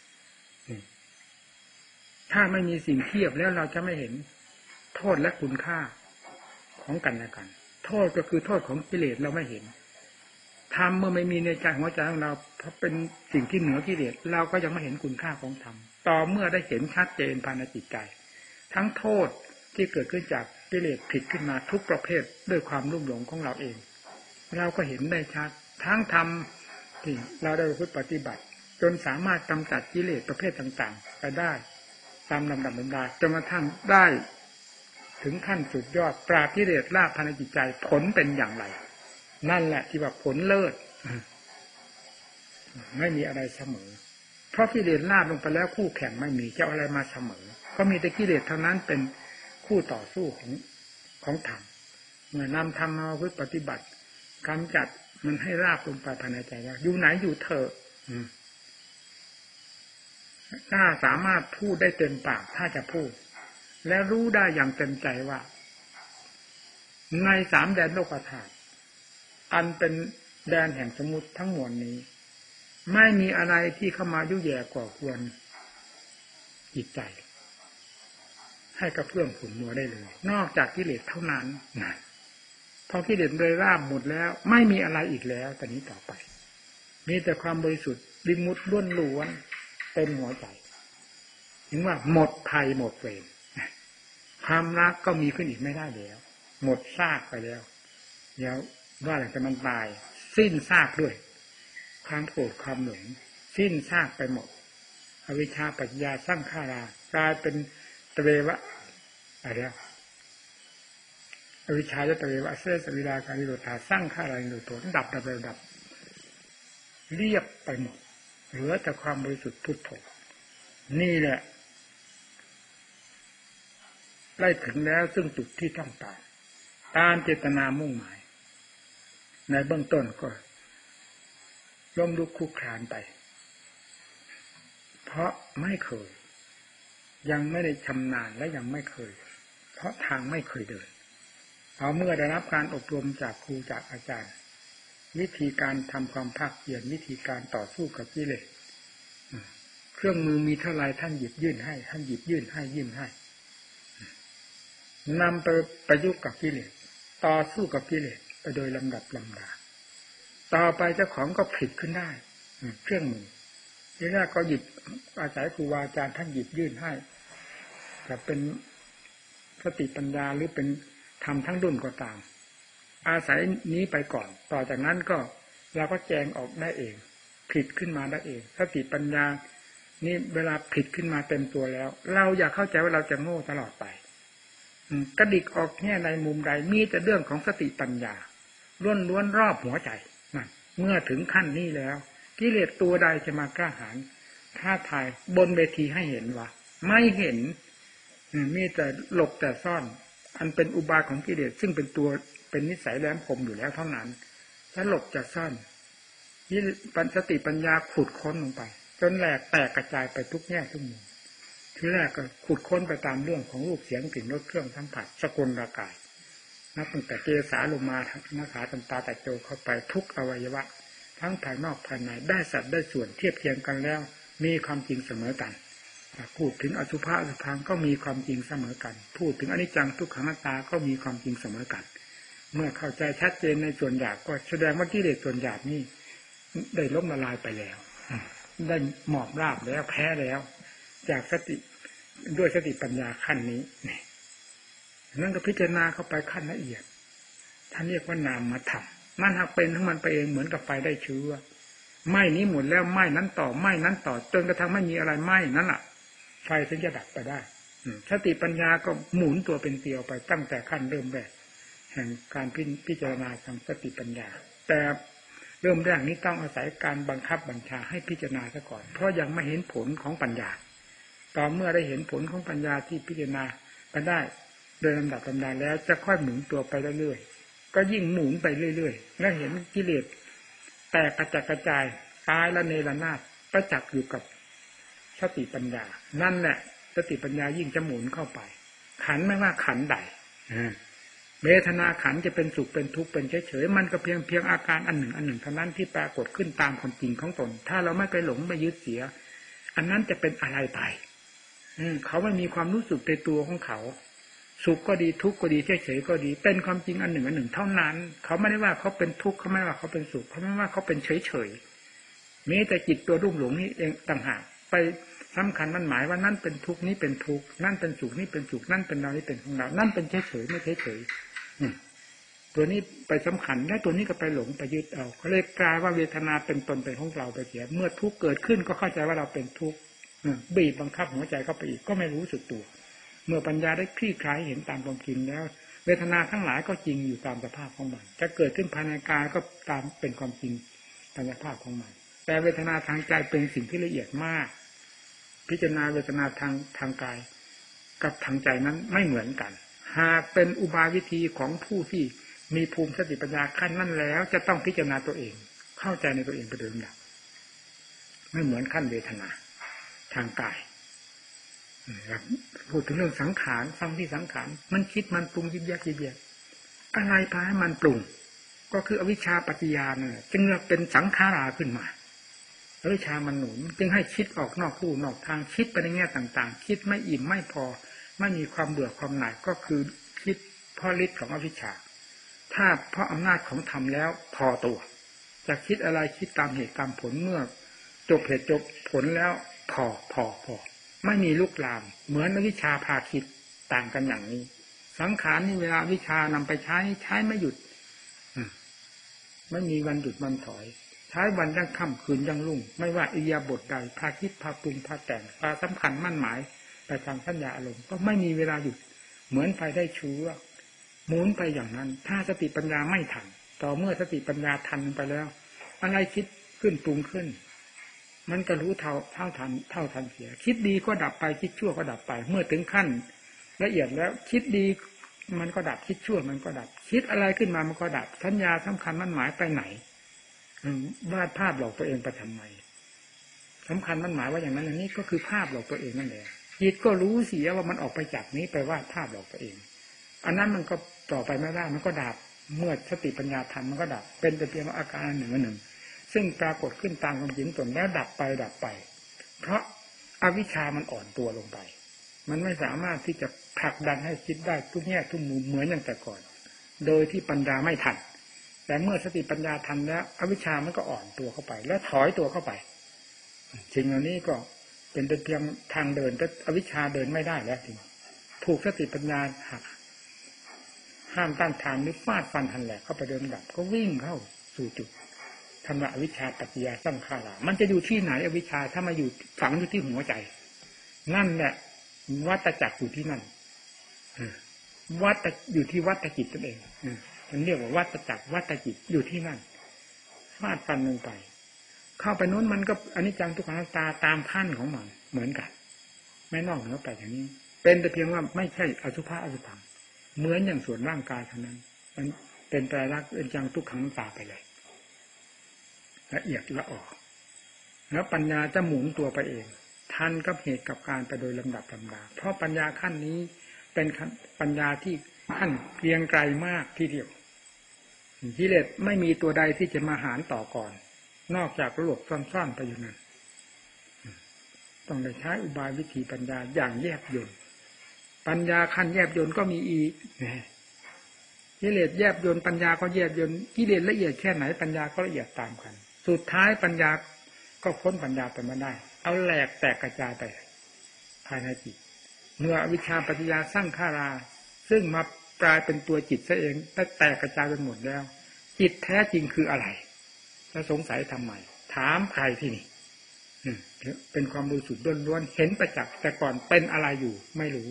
ถ้าไม่มีสิ่งเทียบแล้วเราจะไม่เห็นโทษและคุณค่าของกันและกันโทษก็คือโทษของกิเลสเราไม่เห็นธรรมเมื่อไม่มีในใจหัวใจของเราเพราะเป็นสิ่งที่เหนือกิเลสเราก็ยังไม่เห็นคุณค่าของธรรมต่อเมื่อได้เห็นชัดเจนภายในจิตใจทั้งโทษที่เกิดขึ้นจากกิเลสผิดขึ้นมาทุกประเภทด้วยความรุ่มหลงของเราเองเราก็เห็นได้ชัดทั้งธรรมที่เราได้ประพฤติปฏิบัติจนสามารถกำจัดกิเลสประเภทต่างๆไปได้ตามลำดับลำดาจนกระทั่งได้ถึงขั้นสุดยอดปราบกิเลสราบภายในจิตใจผลเป็นอย่างไรนั่นแหละที่ว่าผลเลิศไม่มีอะไรเสมอเพราะกิเลสราบลงไปแล้วคู่แข่งไม่มีจะอะไรมาเสมอก็มีแต่กิเลสเท่านั้นเป็นคู่ต่อสู้ของของธรรมเมื่อนำธรรมมาพึ่งปฏิบัติกำจัดมันให้ราบลงไปภายในใจแล้วอยู่ไหนอยู่เถอะถ้าสามารถพูดได้เต็มปากถ้าจะพูดและรู้ได้อย่างเต็มใจว่าในสามแดนโลกธาตุอันเป็นแดนแห่งสมุติทั้งมวลนี้ไม่มีอะไรที่เข้ามายุ่ยแย่ก่อควรจิตใจให้กระเพื่อมขุ่นมัวได้เลยนอกจากกิเลสเท่านั้นนะพอกิเลสเลยราบหมดแล้วไม่มีอะไรอีกแล้วแต่นี้ต่อไปมีแต่ความบริสุทธิ์วิมุตติล้วนๆเต็มหัวใจถึงว่าหมดภัยหมดเวรความรักก็มีขึ้นอีกไม่ได้แล้วหมดซากไปแล้วเดี๋ยวว่าอะไรแต่มันตายสิ้นซากด้วยความโกรธความหลงสิ้นซากไปหมดอวิชชาปัญญาสร้างฆารากลายเป็นตเววะอะไรอวิชชาจะตเววะเสสวิราการนิโรธาสร้างฆารานิโรธดับดับดับเรียบไปหมดเหลือแต่ความบริสุทธิ์พุทโธนี่แหละได้ถึงแล้วซึ่งจุดที่ต้องการตามเจตนามุ่งหมายในเบื้องต้นก็ล้มลุกคลุกคลานไปเพราะไม่เคยยังไม่ได้ชำนาญและยังไม่เคยเพราะทางไม่เคยเดินเอาเมื่อได้รับการอบรมจากครูจากอาจารย์วิธีการทำความภาคเพียรวิธีการต่อสู้กับกิเลสเครื่องมือมีเท่าไรท่านหยิบยื่นให้ท่านหยิบยื่นให้ยื่นให้นำไปประยุกต์กับกิเลสต่อสู้กับกิเลสไปโดยลำดับลำดาต่อไปเจ้าของก็ผิดขึ้นได้เครื่องมือทีแรกก็หยิบอาศัยครูบาอาจารย์ท่านหยิบยื่นให้จะเป็นสติปัญญาหรือเป็นธรรมทั้งดุลก็ตามอาศัยนี้ไปก่อนต่อจากนั้นก็เราก็แจงออกได้เองผิดขึ้นมาได้เองสติปัญญานี่เวลาผิดขึ้นมาเต็มตัวแล้วเราอย่าเข้าใจว่าเราจะโง่ตลอดไปกระดิกออกแง่ในมุมใดมีแต่เรื่องของสติปัญญาล้วนๆรอบหัวใจนั่นเมื่อถึงขั้นนี้แล้วกิเลสตัวใดจะมากล้าหาญท้าทายบนเวทีให้เห็นวะไม่เห็นมีแต่หลบแต่ซ่อนอันเป็นอุบายของกิเลสซึ่งเป็นตัวเป็นนิสัยแหลมคมอยู่แล้วเท่านั้นจะหลบจะซ่อนนี่ปัญสติปัญญาขุดค้นลงไปจนแหลกแตกกระจายไปทุกแง่ทุกมุมทีแรกก็ขุดค้นไปตามเรื่องของรูปเสียงกลิ่นรสเครื่องสัมผัสสกุลร่างกายนับตั้งแต่เกสาลงมาหน้าขาตันตาแต่โจเข้าไปทุกอวัยวะทั้งภายนอกภายในได้สัดได้ส่วนเทียบเทียงกันแล้วมีความจริงเสมอกันพูดถึงอสุภะอสุภังก็มีความจริงเสมอกันพูดถึงอนิจจังทุกขังอนัตตาก็มีความจริงเสมอกันเมื่อเข้าใจชัดเจนในส่วนหยาบก็แสดงว่ากิเลสส่วนหยาบนี่ได้ล้มละลายไปแล้วได้หมอบราบแล้วแพ้แล้วจากสติด้วยสติปัญญาขั้นนี้นี่นั่นก็พิจารณาเข้าไปขั้นละเอียดท่านเรียกว่านามธรรมมันหักเป็นทั้งมันไปเองเหมือนกับไฟได้เชื้อไหม้นี้หมดแล้วไหม้นั้นต่อไหม้นั้นต่อจนกระทั่งไม่มีอะไรไหม้นั่นแหละไฟถึงจะดับไปได้สติปัญญาก็หมุนตัวเป็นเกลียวไปตั้งแต่ขั้นเริ่มแรกแห่งการพิจารณาทางสติปัญญาแต่เริ่มแรกนี้ต้องอาศัยการบังคับบัญชาให้พิจารณาซะก่อนเพราะยังไม่เห็นผลของปัญญาต่อเมื่อได้เห็นผลของปัญญาที่พิจารณาไปได้โดยลำดับลำดาแล้วจะค่อยหมุนตัวไปเรื่อยๆก็ยิ่งหมุนไปเรื่อยๆและเห็นกิเลสแตกกระจัดกระจายตายละเนระนาดประจักษ์อยู่กับสติปัญญานั่นแหละสติปัญญายิ่งจะหมุนเข้าไปขันไม่ว่าขันใดเวทนาขันจะเป็นสุขเป็นทุกข์เป็นเฉยๆมันก็เพียงเพียงอาการอันหนึ่งอันหนึ่งเท่านั้นที่ปรากฏขึ้นตามความจริงของตนถ้าเราไม่ไปหลงไปยึดเสียอันนั้นจะเป็นอะไรไปเขาไม่มีความรู้สึกในตัวของเขาสุขก็ดีทุกข์ก็ดีเฉยๆก็ดีเป็นความจริงอันหนึ่งอันหนึ่งเท่านั้นเขาไม่ได้ว่าเขาเป็นทุกข์เขาไม่ว่าเขาเป็นสุขเขาไม่ว่าเขาเป็นเฉยๆมีแต่จิตตัวรุ่มหลงนี่เองต่างหากไปสำคัญมันหมายว่านั่นเป็นทุกข์นี่เป็นทุกข์นั่นเป็นสุขนี่เป็นสุขนั่นเป็นเรานี่เป็นของเรานั่นเป็นเฉยๆไม่เฉยๆตัวนี้ไปสำคัญและตัวนี้ก็ไปหลงไปยึดเอาเขาเลยกลายว่าเวทนาเป็นตนเป็นของเราไปเสียเมื่อทุกข์เกิดขึ้นก็เข้าใจว่าเราเป็นทุกข์บีบบังคับหัวใจเข้าไปอีกก็ไม่รู้สึกตัวเมื่อปัญญาได้คลี่คลายเห็นตามความจริงแล้วเวทนาทั้งหลายก็จริงอยู่ตามสภาพของมันจะเกิดขึ้นภายในกายก็ตามเป็นความจริงตามสภาพของมันแต่เวทนาทางใจเป็นสิ่งที่ละเอียดมากพิจารณาเวทนาทางทางกายกับทางใจนั้นไม่เหมือนกันหากเป็นอุบายวิธีของผู้ที่มีภูมิสติปัญญาขั้นนั้นแล้วจะต้องพิจารณาตัวเองเข้าใจในตัวเองไปโดยลำดับไม่เหมือนขั้นเวทนาทางกายพูดถึงเรื่องสังขารฟังที่สังขารมันคิดมันปรุงยิบยักยิบยักอะไรพาให้มันปรุงก็คืออวิชชาปัจจยาเนี่ยจึงเป็นสังขาราขึ้นมาอวิชชามันหนุนจึงให้คิดออกนอกลู่นอกทางคิดไปในแง่ต่างๆคิดไม่อิ่มไม่พอไม่มีความเบื่อความหน่ายก็คือคิดเพราะฤทธิ์ของอวิชชาถ้าเพราะอำนาจของธรรมแล้วพอตัวจะคิดอะไรคิดตามเหตุตามผลเมื่อจบเหตุจบผลแล้วพอพอพอไม่มีลุกลามเหมือนวิชาพาคิดต่างกันอย่างนี้สังขารนี่เวลาวิชานำไปใช้ใช้ไม่หยุดไม่มีวันหยุดวันถอยใช้วันยังค่ำคืนยังรุ่งไม่ว่าอิริยาบถใดพาคิดพาปรุงพาแต่งพาสำคัญมั่นหมายไปทางสัญญาอารมณ์ก็ไม่มีเวลาหยุดเหมือนไฟได้เชื้อหมุนไปอย่างนั้นถ้าสติปัญญาไม่ทันต่อเมื่อสติปัญญาทันไปแล้วอะไรคิดขึ้นปรุงขึ้นมันก็รู้เท่าเท่าทันเท่าทันเสียคิดดีก็ดับไปคิดชั่วก็ดับไปเมื่อถึงขั้นละเอียดแล้วคิดดีมันก็ดับคิดชั่วมันก็ดับคิดอะไรขึ้นมามันก็ดับสัญญาสำคัญมันหมายไปไหนวาดภาพหลอกตัวเองไปทำไมสำคัญมันหมายว่าอย่างนั้นอย่างนี้ก็คือภาพหลอกตัวเองนั่นแหละจิตก็รู้เสียว่ามันออกไปจากนี้ไปวาดภาพหลอกตัวเองอันนั้นมันก็ต่อไปไม่ได้มันก็ดับเมื่อสติปัญญาทันมันก็ดับเป็นแต่เพียงอาการหนึ่งหนึ่งซึ่งปรากฏขึ้นตามความจริงตนแล้วดับไปดับไปเพราะอวิชชามันอ่อนตัวลงไปมันไม่สามารถที่จะผลักดันให้คิดได้ทุกแง่ทุกมุมเหมือนอย่างแต่ก่อนโดยที่ปัญญาไม่ทันแต่เมื่อสติปัญญาทันแล้วอวิชชามันก็อ่อนตัวเข้าไปแล้วถอยตัวเข้าไปสิ่งเหล่านี้ก็เป็นแต่เพียงทางเดินแต่อวิชชาเดินไม่ได้แล้วจริงถูกสติปัญญาหักห้ามต้านทานหรือฟาดฟันทันแหลกเข้าไปเดินดับก็วิ่งเข้าสู่จุดธรรมะอวิชชาปัจจยาสังขารามันจะอยู่ที่ไหนอวิชชาถ้ามาอยู่ฝังอยู่ที่หัวใจนั่นแหละวัฏจักรอยู่ที่นั่นวัฏอยู่ที่วัฏจิตนั่นเองมันเรียกว่าวัฏจักรวัฏจิตอยู่ที่นั่นฟาดฟันลงไปเข้าไปโน้นมันก็อนิจจังทุกขังอนัตตาตามขั้นของมันเหมือนกันไม่นอกเหนือไปอย่างนี้เป็นแต่เพียงว่าไม่ใช่อสุภะอสุภังเหมือนอย่างส่วนร่างกายเท่านั้นมันเป็นไตรลักษณ์อนิจจังทุกขังอนัตตาไปเลยละเอียดละออกแล้วปัญญาจะหมุนตัวไปเองทันกับเหตุกับการไปโดยลำดับลำดาเพราะปัญญาขั้นนี้เป็นปัญญาที่ขั้นเกรียงไกรมากที่เดียวกิเลสไม่มีตัวใดที่จะมาหารต่อก่อนนอกจากหลบซ่อนๆไปอยู่นั้นต้องได้ใช้อุบายวิธีปัญญาอย่างแยบยลปัญญาขั้นแยบยลก็มีอีกกิเลสแยบยลปัญญาก็แยบยลกิเลสละเอียดแค่ไหนปัญญาก็ละเอียดตามกันสุดท้ายปัญญาก็พ้นปัญญาไปไม่ได้เอาแหลกแตกกระจายไปภายในจิตเมื่อวิชาปัญญาสร้างขาราซึ่งมากลายเป็นตัวจิตซะเองแต่แตกกระจายไปหมดแล้วจิตแท้จริงคืออะไรแล้วสงสัยทำไมถามใครที่นี่เป็นความบริสุทธิ์ล้วนๆเห็นประจักษ์แต่ก่อนเป็นอะไรอยู่ไม่รู้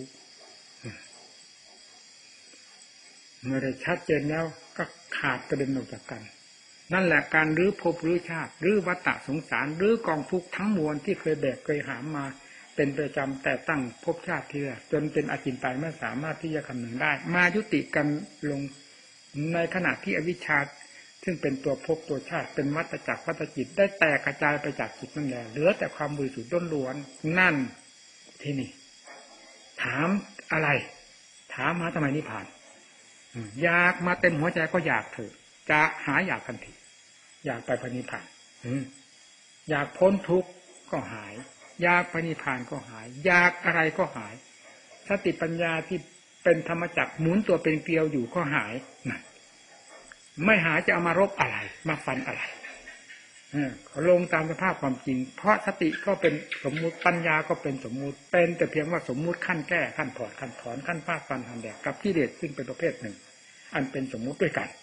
เมื่อได้ชัดเจนแล้วก็ขาดกระเด็นออกจากกันนั่นแหละการรื้อภพรื้อชาติรื้อวัฏฏะสงสารรื้อกองทุกข์ทั้งมวลที่เคยแบกเคยหามมาเป็นประจำแต่ตั้งภพชาติที่แล้วจนเป็นอจินไตยไม่สามารถที่จะคำนึงได้มายุติกันลงในขณะที่อวิชชาซึ่งเป็นตัวภพตัวชาติเป็นวัฏจักรวัฏจิตได้แตกกระจายไปจากจิตนั่นแหละเหลือแต่ความบริสุทธิ์ล้วนๆนั่นที่นี่ถามอะไรถามหาทำไมนิพพานอยากมาเต็มหัวใจก็อยากเถอะจะหาอยากทันทีอยากไปพระนิพพานอยากพ้นทุกข์ก็หายอยากไปนิพพานก็หายอยากอะไรก็หายสติปัญญาที่เป็นธรรมจักรหมุนตัวเป็นเกลียวอยู่ก็หายนั่นไม่หายจะเอามารบอะไรมาฟันอะไรเขาลงตามสภาพความจริงเพราะสติก็เป็นสมมุติปัญญาก็เป็นสมมุติเป็นแต่เพียงว่าสมมุติขั้นแก้ขั้นถอดขั้นถอนขั้นฟาดฟันทันแดกกับกิเลสซึ่งเป็นประเภทหนึ่งอันเป็นสมมุติด้วยกัน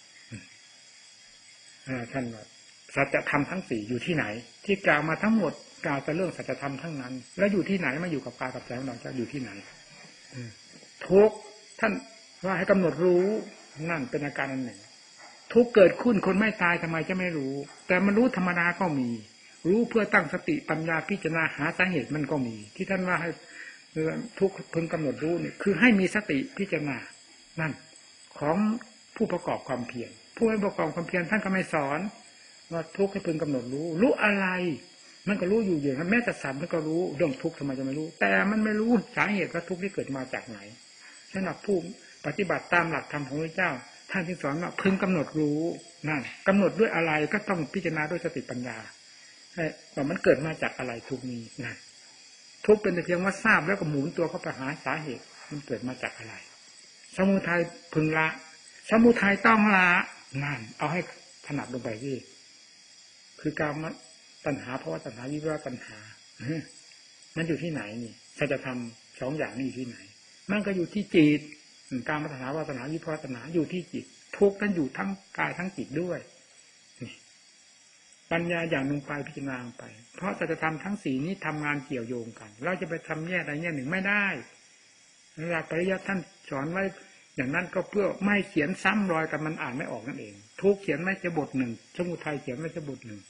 ท่านว่าสัจธรรมทั้งสี่อยู่ที่ไหนที่กล่าวมาทั้งหมดกล่าวแต่เรื่องสัจธรรมทั้งนั้นแล้วอยู่ที่ไหนมาอยู่กับกายกับใจของเราจะอยู่ที่ไหนทุกท่านว่าให้กำหนดรู้นั่นเป็นอาการอันหนึ่งทุกเกิดขึ้นคนไม่ตายทำไมจะไม่รู้แต่มันรู้ธรรมดาก็มีรู้เพื่อตั้งสติปัญญาพิจารณาหาสาเหตุมันก็มีที่ท่านว่าให้ทุกพึงกำหนดรู้นี่คือให้มีสติพิจารณานั่นของผู้ประกอบความเพียรผู้ให้ประกอบความเพียรท่านก็ไม่สอนว่าทุกข์ให้พึงกำหนดรู้รู้อะไรมันก็รู้อยู่อย่างนั้นแม้แต่สัตว์มันก็รู้เรื่องทุกข์ทำไมจะไม่รู้แต่มันไม่รู้สาเหตุว่าทุกข์ที่เกิดมาจากไหนสำหรับผู้ปฏิบัติตามหลักธรรมของพระเจ้าท่านที่สอนว่าพึงกำหนดรู้นั่นกำหนดด้วยอะไรก็ต้องพิจารณาด้วยสติปัญญาว่ามันเกิดมาจากอะไรทุกข์นี้นั่นทุกข์เป็นแต่เพียงว่าทราบแล้วก็หมุนตัวเข้าไปหาสาเหตุมันเกิดมาจากอะไรสมุทัยพึงละสมุทัยต้องละนั่นเอาให้ถนัดลงไปที่คือการมตัณหาเพราะว่าตัณหาวิภวตัณหามันอยู่ที่ไหนนี่สัจธรรมสองอย่างนี้อยู่ที่ไหนมันก็อยู่ที่จิตการมตัณหาว่าตัณหาวิภวตัณหาอยู่ที่จิตทุกข์นั้นอยู่ทั้งกายทั้งจิตด้วยปัญญาอย่างลงไปพิจารณาลงไปเพราะสัจธรรมทั้งสี่นี้ทำงานเกี่ยวโยงกันเราจะไปทำแยกใดแยกหนึ่งไม่ได้หลักปริยัติท่านสอนไว้อย่างนั้นก็เพื่อไม่เขียนซ้ำรอยกันมันอ่านไม่ออกนั่นเองทุกเขียนไม่จะบทหนึ่งสมุทัยเขียนไม่จะบทหนึ่ง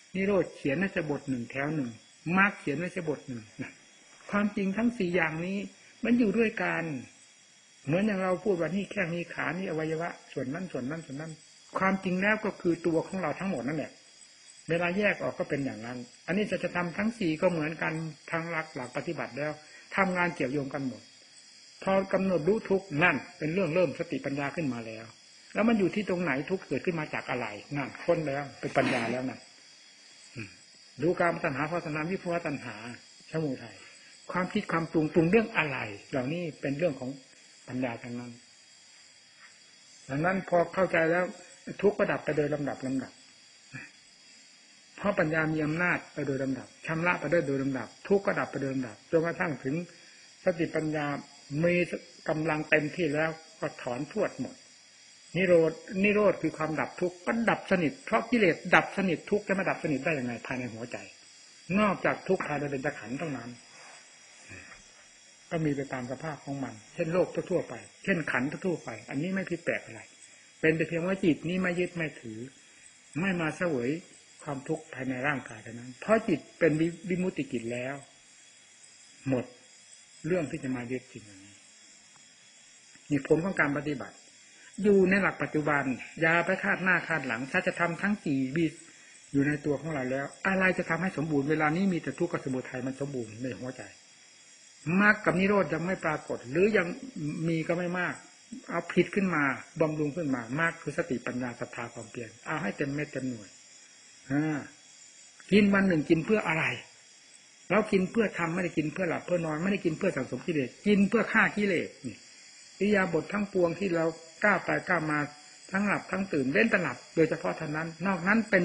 นิโรธเขียนในสบทหนึ่งแถวหนึ่งมรรคเขียนในสบทหนึ่งนะความจริงทั้งสี่อย่างนี้มันอยู่ด้วยกันเหมือนอย่างเราพูดว่านี่แข้งนี่ขานี่อวัยวะส่วนนั้นส่วนนั้นส่วนนั้นความจริงแล้วก็คือตัวของเราทั้งหมดนั่นแหละเวลาแยกออกก็เป็นอย่างนั้นอันนี้จะจะทำทั้งสี่ก็เหมือนกันทางหลักหลักปฏิบัติแล้วทำงานเกี่ยวโยงกันหมดพอกำหนดรู้ทุกนั่นเป็นเรื่องเริ่มสติปัญญาขึ้นมาแล้วแล้วมันอยู่ที่ตรงไหนทุกเกิดขึ้นมาจากอะไรนั่นค้นแล้วเป็นปัญญาแล้วนั่นดูการตัณหาภาวนาวิภวตัณหาสมุทัยความคิดความปรุงปรุงเรื่องอะไรเหล่านี้เป็นเรื่องของปัญญาทั้งนั้นดังนั้นพอเข้าใจแล้วทุกข์ก็ดับไปโดยลำดับลำดับเพราะปัญญามีอำนาจไปโดยลำดับชำระไปได้โดยลำดับทุกข์ก็ดับไปโดยลำดับจนกระทั่งถึงสติปัญญามีกำลังเต็มที่แล้วก็ถอนพรวดหมดนิโรธนิโรธคือความดับทุกข์ก็ดับสนิทเพราะกิเลสดับสนิททุกข์จะมาดับสนิทได้ยังไงภายในหัวใจนอกจากทุกข์ภายในเบญจขันธ์เท่านั้นก็มีไปตามสภาพของมันเช่นโลกทั่วๆไปเช่นขันธ์ทั่วๆไปอันนี้ไม่ผิดแปลกอะไรเป็นแต่เพียงว่าจิตนี้ไม่ยึดไม่ถือไม่มาเสวยความทุกข์ภายในร่างกายเท่านั้นเพราะจิตเป็นวิมุตติจิตแล้วหมดเรื่องที่จะมายึดจริงอย่างนี้มีผลของการปฏิบัติอยู่ในหลักปัจจุบันอย่าไปคาดหน้าคาดหลังถ้าจะทำทั้งสี่บีอยู่ในตัวของเราแล้วอะไรจะทำให้สมบูรณ์เวลานี้มีแต่ทุกข์กับสมุทัยมันสมบูรณ์ในหัวใจมรรคกับนิโรธยังไม่ปรากฏหรือยังมีก็ไม่มากเอาผิดขึ้นมาบำรุงขึ้นมามากคือสติปัญญาศรัทธาความเพียรเอาให้เต็มเม็ดเต็มหน่วยอ่ากินวันหนึ่งกินเพื่ออะไรแล้วกินเพื่อทำไม่ได้กินเพื่อหลับเพื่อนอนไม่ได้กินเพื่อสังสมกิเลสกินเพื่อฆ่ากิเลสนี่อิริยาบถทั้งปวงที่เราก้าวไปก้าวมาทั้งหลับทั้งตื่นเว้นแต่หลับโดยเฉพาะเท่านั้นนอกนั้นเป็น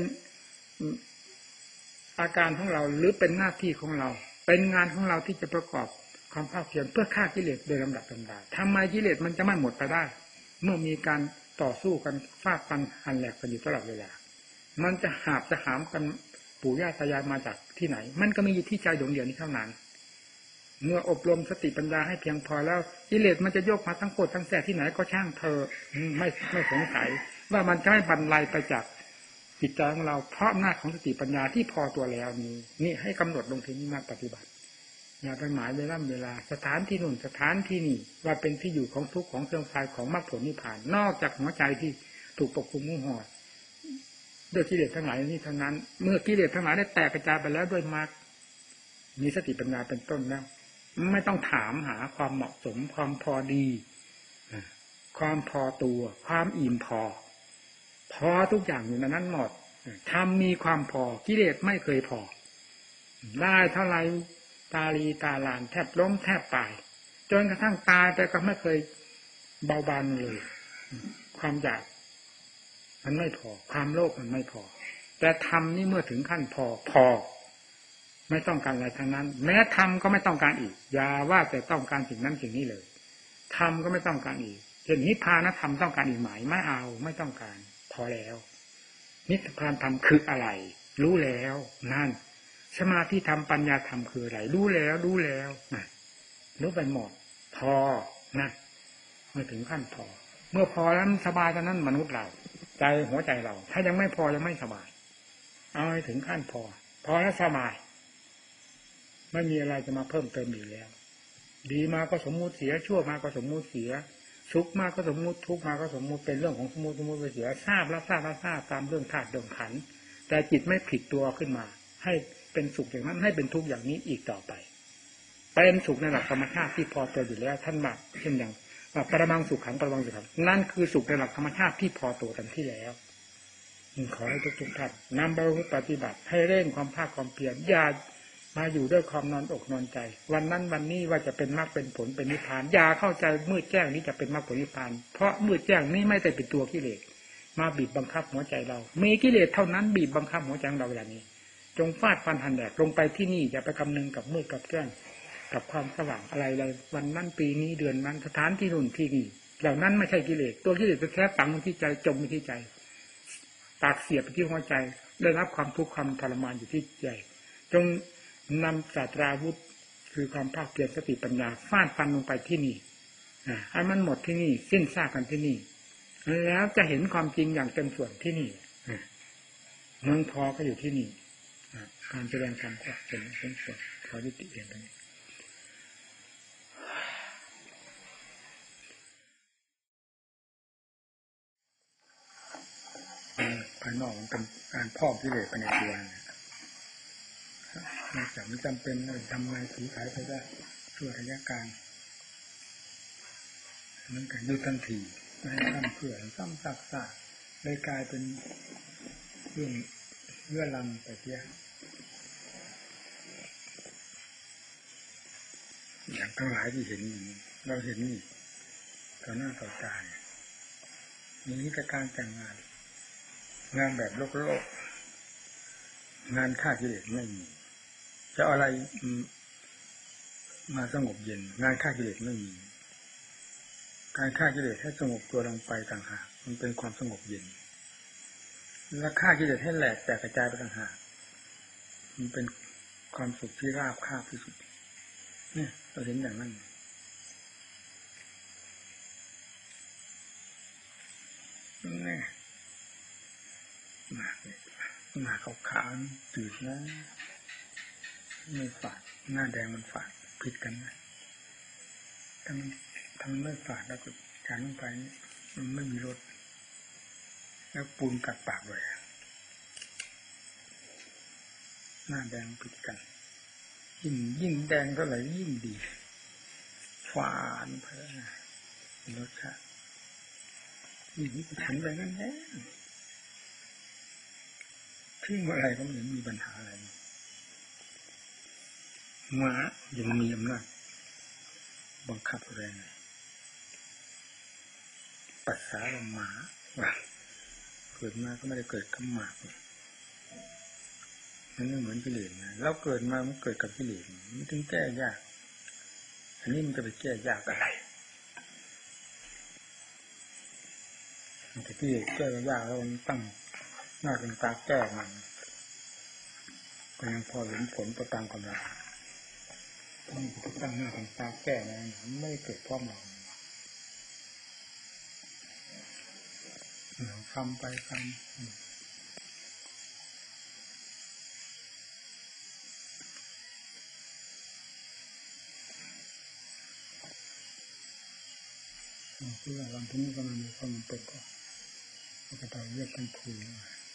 อาการของเราหรือเป็นหน้าที่ของเราเป็นงานของเราที่จะประกอบความภาคเพียรเพื่อฆ่ากิเลสโดยลำดับลำดาทำไมกิเลสมันจะไม่หมดไปได้เมื่อมีการต่อสู้กันฟาดฟันหันแหลกกันอยู่ตลอดเวลามันจะหาบจะหามกันปู่ย่าตายายมาจากที่ไหนมันก็มีอยู่ที่ใจดวงเดียวนี้เท่านั้นเมื่ออบรมสติปัญญาให้เพียงพอแล้วกิเลสมันจะยกมาทั้งโกรธทั้งแสบที่ไหนก็ช่างเธอไม่ไม่สงสัยว่ามันจะไม่บรรลัยไปจากจิตใจของเราเพราะอำนาจของสติปัญญาที่พอตัวแล้วนี้นี่ให้กำหนดลงที่นี้มาปฏิบัติอย่าไปหมายเวลาเวลาสถานที่นู่นสถานที่นี่ว่าเป็นที่อยู่ของทุกข์ของเครื่องคลายของมรรคผลนิพพานนอกจากหัวใจที่ถูกปกคลุมมุ่งห่อด้วยกิเลสทั้งหลายนี้เท่านั้นเมื่อกิเลสทั้งหลายได้แตกกระจายไปแล้วด้วยมรรคมีสติปัญญาเป็นต้นแล้วไม่ต้องถามหาความเหมาะสมความพอดีความพอตัวความอิ่มพอพอทุกอย่างอยู่ในนั้นหมดทำมีความพอกิเลสไม่เคยพอได้เท่าไรตาลีตาลานแทบล้มแทบตายจนกระทั่งตายแต่ก็ไม่เคยเบาบางเลยความอยากมันไม่พอความโลภมันไม่พอแต่ธรรมนี่เมื่อถึงขั้นพอพอไม่ต้องการอะไรทั้งนั้นแม้ธรรมก็ไม่ต้องการอีกอย่าว่าแต่ต้องการสิ่งนั้นสิ่งนี้เลยธรรมก็ไม่ต้องการอีกเช่นนิพพานธรรมต้องการอีกไหมไม่เอาไม่ต้องการพอแล้วนิพพานธรรมคืออะไรรู้แล้วนั่นสมาธิธรรมปัญญาธรรมคืออะไรรู้แล้วรู้แล้วนะรู้ไปหมดพอนะเมื่อถึงขั้นพอเมื่อพอแล้วสบายตอนนั้นมนุษย์เราใจหัวใจเราถ้ายังไม่พอยังไม่สบายเอาให้ถึงขั้นพอพอแล้วสบายไม่มีอะไรจะมาเพิ่มเติมอีกแล้วดีมาก็สมมุติเสียชั่วมาก็สมมุติเสียสุขมาก็สมมุติทุกข์มาก็สมมุติเป็นเรื่องของสมมุติสมมุติไปเสียทราบแล้วทราบแล้วทราบตามเรื่องธาตุเรื่องขันธ์แต่จิตไม่ผิดตัวขึ้นมาให้เป็นสุขอย่างนั้นให้เป็นทุกข์อย่างนี้อีกต่อไปเป็นสุขในหลักธรรมชาติที่พอตัวอยู่แล้วท่านบอกเช่นอย่างปรมังสุขขังปรมังสุขขังนั่นคือสุขในหลักธรรมชาติที่พอตัวเต็มที่แล้วขอให้ทุกๆท่านนำไปปฏิบัติให้เร่งความภาคความเพียรอย่ามาอยู่ด้วยความนอนอกนอนใจวันนั้นวันนี้ว่าจะเป็นมรรคเป็นผลเป็นนิพพานอย่าเข้าใจมืดแจ้งนี้จะเป็นมรรคผลนิพพานเพราะมืดแจ้งนี้ไม่ได้เป็นตัวกิเลสมาบีบบังคับหัวใจเรามีกิเลสเท่านั้นบีบบังคับหัวใจเราอย่างนี้จงฟาดฟันหันแดดลงไปที่นี่อย่าไปคำนึงกับมืดกับแจ้งกับความสว่างอะไรเลยวันนั้นปีนี้เดือนนั้นสถานที่นู่นที่นี่เหล่านั้นไม่ใช่กิเลสตัวกิเลสแค่ตังที่ใจจมที่ใจตากเสียบไปที่หัวใจได้รับความทุกข์ความทรมานอยู่ที่ใจจงนำศาสตราวุธคือความภาคเพียรสติปัญญาฟาดฟันลงไปที่นี่ให้มันหมดที่นี่สิ้นซากกันที่นี่แล้วจะเห็นความจริงอย่างเต็มส่วนที่นี่เมืองพอก็อยู่ที่นี่การแสดงธรรมก็เป็นเรื่องส่วนขอยุติเองเลยภายนอกมันเป็นการพอกกิเลสไปในตัวนอกจากมันจำเป็นเลยทำไงถือขายไปได้ชั่วระยะการมันกันยุทันทีไม่ให้ซ้ำเพื่อซ้ำซากซากเลยกลายเป็นเรื่องเลื่อนลังไปเสียอย่างทั้งหลายที่เห็นเราเห็นนี่ต่อหน้าต่อตาอย่างนี้กับการแต่งงานงานแบบโลกโลกงานฆ่ากิเลสไม่มีจะอะไรมาสงบเย็นงานฆ่ากิเลสไม่มีการฆ่ากิเลสให้สงบตัวลงไปต่างหากมันเป็นความสงบเย็นและฆ่ากิเลสให้แหลกแตกกระจายไปต่างหากมันเป็นความสุขที่ราบคาบที่สุดเนี่ยเราเห็นอย่างนั้นนี่มาเลยมาขาวๆจืดนะไม่ฝาดหน้าแดงมันฝาดผิดกันนะถ้ามันถ้ามันไม่ฝาดแล้วก็จานลงไปมันไม่มีรสแล้วปูนกัดปากเลยหน้าแดงผิดกันยิ่งยิ่งแดงเท่าไหร่ยิ่งดีฝาดเพื่อรสชาตินี่นี่ฉันไปนั่นแหละทิ้งอะไรก็ไม่เห็นมีปัญหาอะไรหมายังมีอำนาจบังคับแรงปัสสาวะหมาว่าเกิดมาก็ไม่ได้เกิดกับหมานั่นไม่เหมือนกิเลสนะเราเกิดมามันเกิดกับกิเลสมันถึงแก้ยากอันนี้มันจะไปแก้ยากอะไรแต่กิเลสแก้ยากแล้วมันตั้งหน้าเป็นตาแก้มันก็ยังพอเห็นผลประตามกำลังต้องตั้งหน้าเป็นตาแก้นะไม่เกิดพร้อมเราทำไปทำที่ว่าวันที่นี้ก็มันมีความเป็นก็ก็ต้องเรียกกันคุย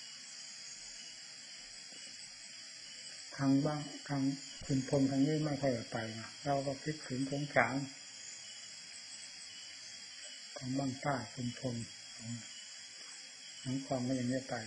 ทางบ้างทางคุณพลทางนี้ไม่ค่อยไปนะเราก็คิดถึงสงสารทางบ้างใต้คุณพลทั้งความไม่ยังไม่ไป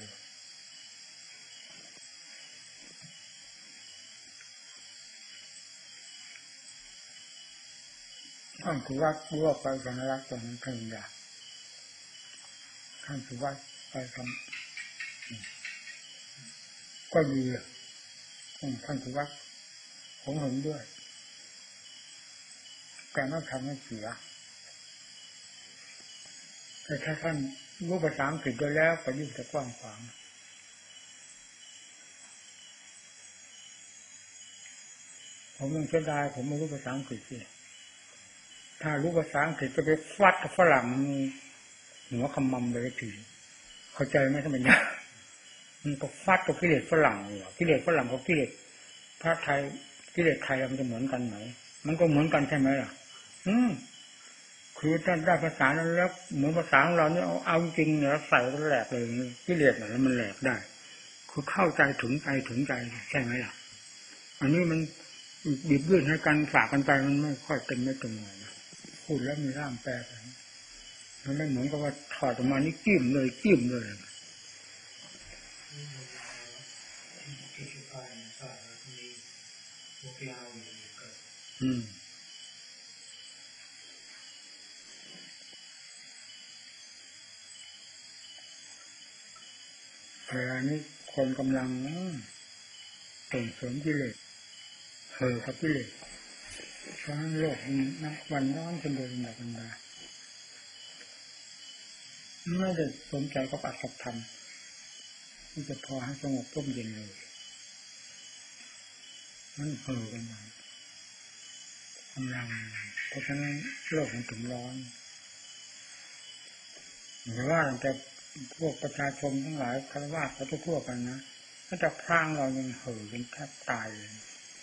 ท่านสุวัสดิ์รู้ว่าไปสัญลักษณ์ตรงนั้นขยะท่านสุวัสดิ์ไปทำก็ดีท่านสุวัสดิ์ผมเห็นด้วยการต้องทำให้เสียแต่ถ้าท่านรู้ภาษาอังกฤษด้วยแล้วก็ยิ่งจะกว้างขวางผมยังเสียดายผมไม่รู้ภาษาอังกฤษสิถ้ารู้ภาษาอังกฤษจะไปฟัดกับฝรั่งหัวคำมั่มเลยทีเข้าใจไหมท่านเนี่ยมันก็ฟัดกับกิเลสฝรั่งเหรอกิเลสฝรั่งกับกิเลสพระไทยกิเลสไทยมันจะเหมือนกันไหมมันก็เหมือนกันใช่ไหมล่ะอืมคือถ้าได้ภาษานั้นแล้วเหมือนภาษาของเราเนี่ยเอาเอาจริงเนี่ยใส่ก็แหลกเลยกิเลสน่ะมันแหลกได้คือเข้าใจถึงใจถึงใจใช่ไหมล่ะอันนี้มันบิดเบือนให้กันฝากกันไปมันไม่ค่อยเต็มไม่ตรงเลยนะพูดแล้วมีร่างแปลไปมันไม่เหมือนกับว่าถอดออกมานี่จิ้มเลยจิ้มเลยอืมเวลานี้คนกำลังส่งเสริมกิเลสเห่อกับกิเลสเพราะโลกนะวันร้อนจนโดยลำดับลำดาไม่ได้สนใจกับอัตถธรรมที่จะพอให้สงบร่มเย็นเลยมันเห่อกันมากำลังเพราะฉะนั้นโลกมันถึงร้อนหรือว่าแต่พวกประชาชนทั้งหลายคารวะเขาทั่วกันนะาจะพรางเรายังเห่อจนแทบตายเลย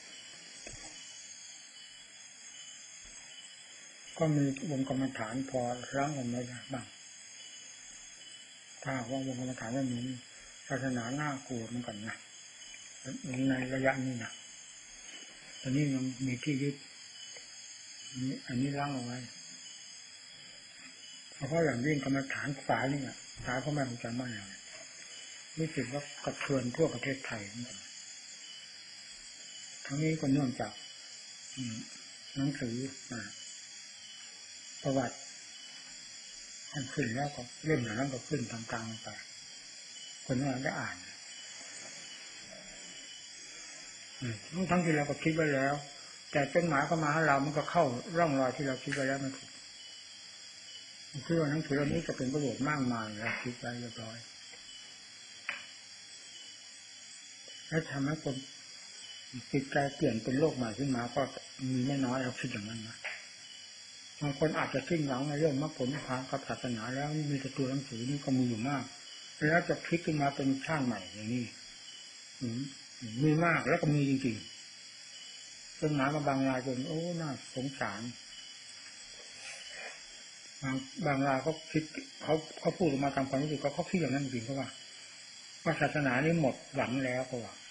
ก็มีวงกรรมฐานพอล้างกันไม่ได้บ้างถ้าว่าวงกรรมฐานไม่มีศาสนาน่ากลัวเหมือนกันนะในระยะนี้นะตอนนี้ยังมีที่ยึดอันนี้ล้างเอาไว้เพราะอย่างยิ่งกรรมฐานสายนี่สายเขาไม่รู้จักมากเลยรู้สึกว่ากระเทือนทั่วประเทศไทยเหมือนกันทั้งนี้ก็เนื่องจากหนังสือประวัติมันขึ้นแล้วก็เล่มอย่างนั้นก็ขึ้นตามๆไปคนนั้นได้อ่านทั้งทั้งที่เราก็คิดไว้แล้วแต่จดหมายเข้ามาให้เรามันก็เข้าร่องรอยที่เราคิดไว้แล้วมันถูกคือว่าหนังสือเล่มนี้จะเป็นประโยชน์มากมายแล้วคิดไว้เรียบร้อยแล้วทำให้คนจิตใจเปลี่ยนเป็นโลกใหม่ขึ้นมาก็มีไม่น้อยเราคิดอย่างนั้นนะบางคนอาจจะสิ้นหวังในเรื่องมรรคผลนิพพานกับศาสนาแล้วมีแต่ตัวหนังสือนี่ก็มีอยู่มากแล้วจะพลิกขึ้นมาเป็นชาติใหม่อย่างนี้มีมากแล้วก็มีจริงๆจนหมายมาบางรายจนโอ้น่าสงสารบางบางรายเขาคิดเขาเขาพูดออกมาตามความรู้สึกเขาเขาคิดอย่างนั้นจริงเพราะว่าว่าศาสนานี้หมดหวังแล้วก็ว่า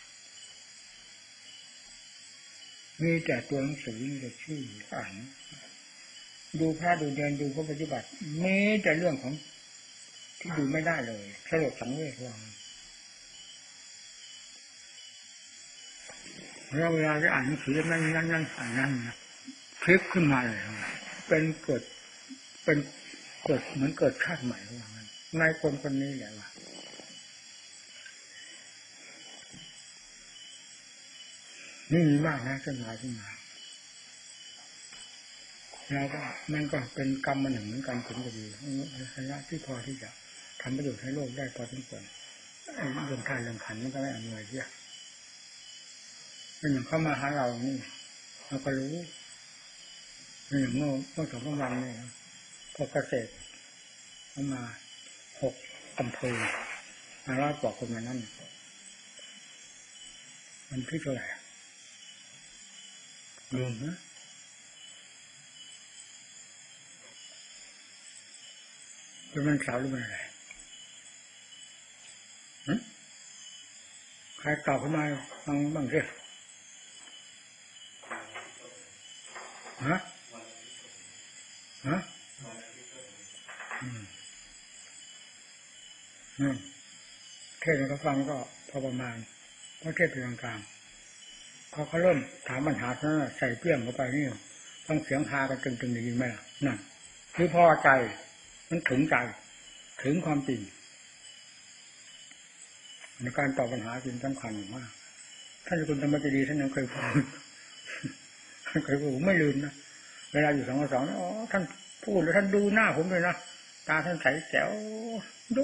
มีแต่ตัวหนังสือมีแต่ชื่ออ่านดูพระดูเดินดูพระปฏิบัติมีแต่เรื่องของที่ดูไม่ได้เลยสลดสังเวชว่าเราเวลาจะอ่านหนังสือนั่นนั่นนั่นอ่านนั่นพลิกขึ้นมาเลยเป็นเกิดเป็นเกิดเหมือนเกิดชาติใหม่ว่างั้นในคนคนนี้แหละว่านี่มีมากนะขึ้นมาขึ้นมาแล้วก็มันก็เป็นกรรมมันหนึ่งเหมือนกันถึงจะดีระยะที่พอที่จะทำประโยชน์ให้โลกได้พอสมควรเรื่องการเรื่องขันมันก็ไม่อำนวยเยอะเป็นอย่างเข้ามาหาเรานี่เราก็รู้เป็นอย่างเมื่อเมื่อสองวันนี่พอเกษตรเข้ามาหกอำเภอมาเล่าบอกคนมานั่นมันที่เท่าไหร่ลืมนะเป็นวันเสาร์หรือวันอะไรใครกล่าวขึ้นมาบ้างบ้างสิฮะฮะอืมอืมเทศน์เขาฟังก็พอประมาณเพราะเทศน์เป็นกลางๆพอเขาเริ่มถามปัญหานั้นใส่เปรี้ยงเข้าไปนี่ฟังเสียงฮากันตึงๆได้ยินไหมล่ะนั่นคือพอใจมันถึงใจถึงความจริงในการตอบปัญหาจริงสำคัญมากท่านคุณธรรมจดีท่านยังเคยพูดเคยพูดไม่ลืมนะเวลาอยู่สองต่อสองอ๋อท่านพูดแล้วท่านดูหน้าผมเลยนะตาท่านใสแจ๋วดู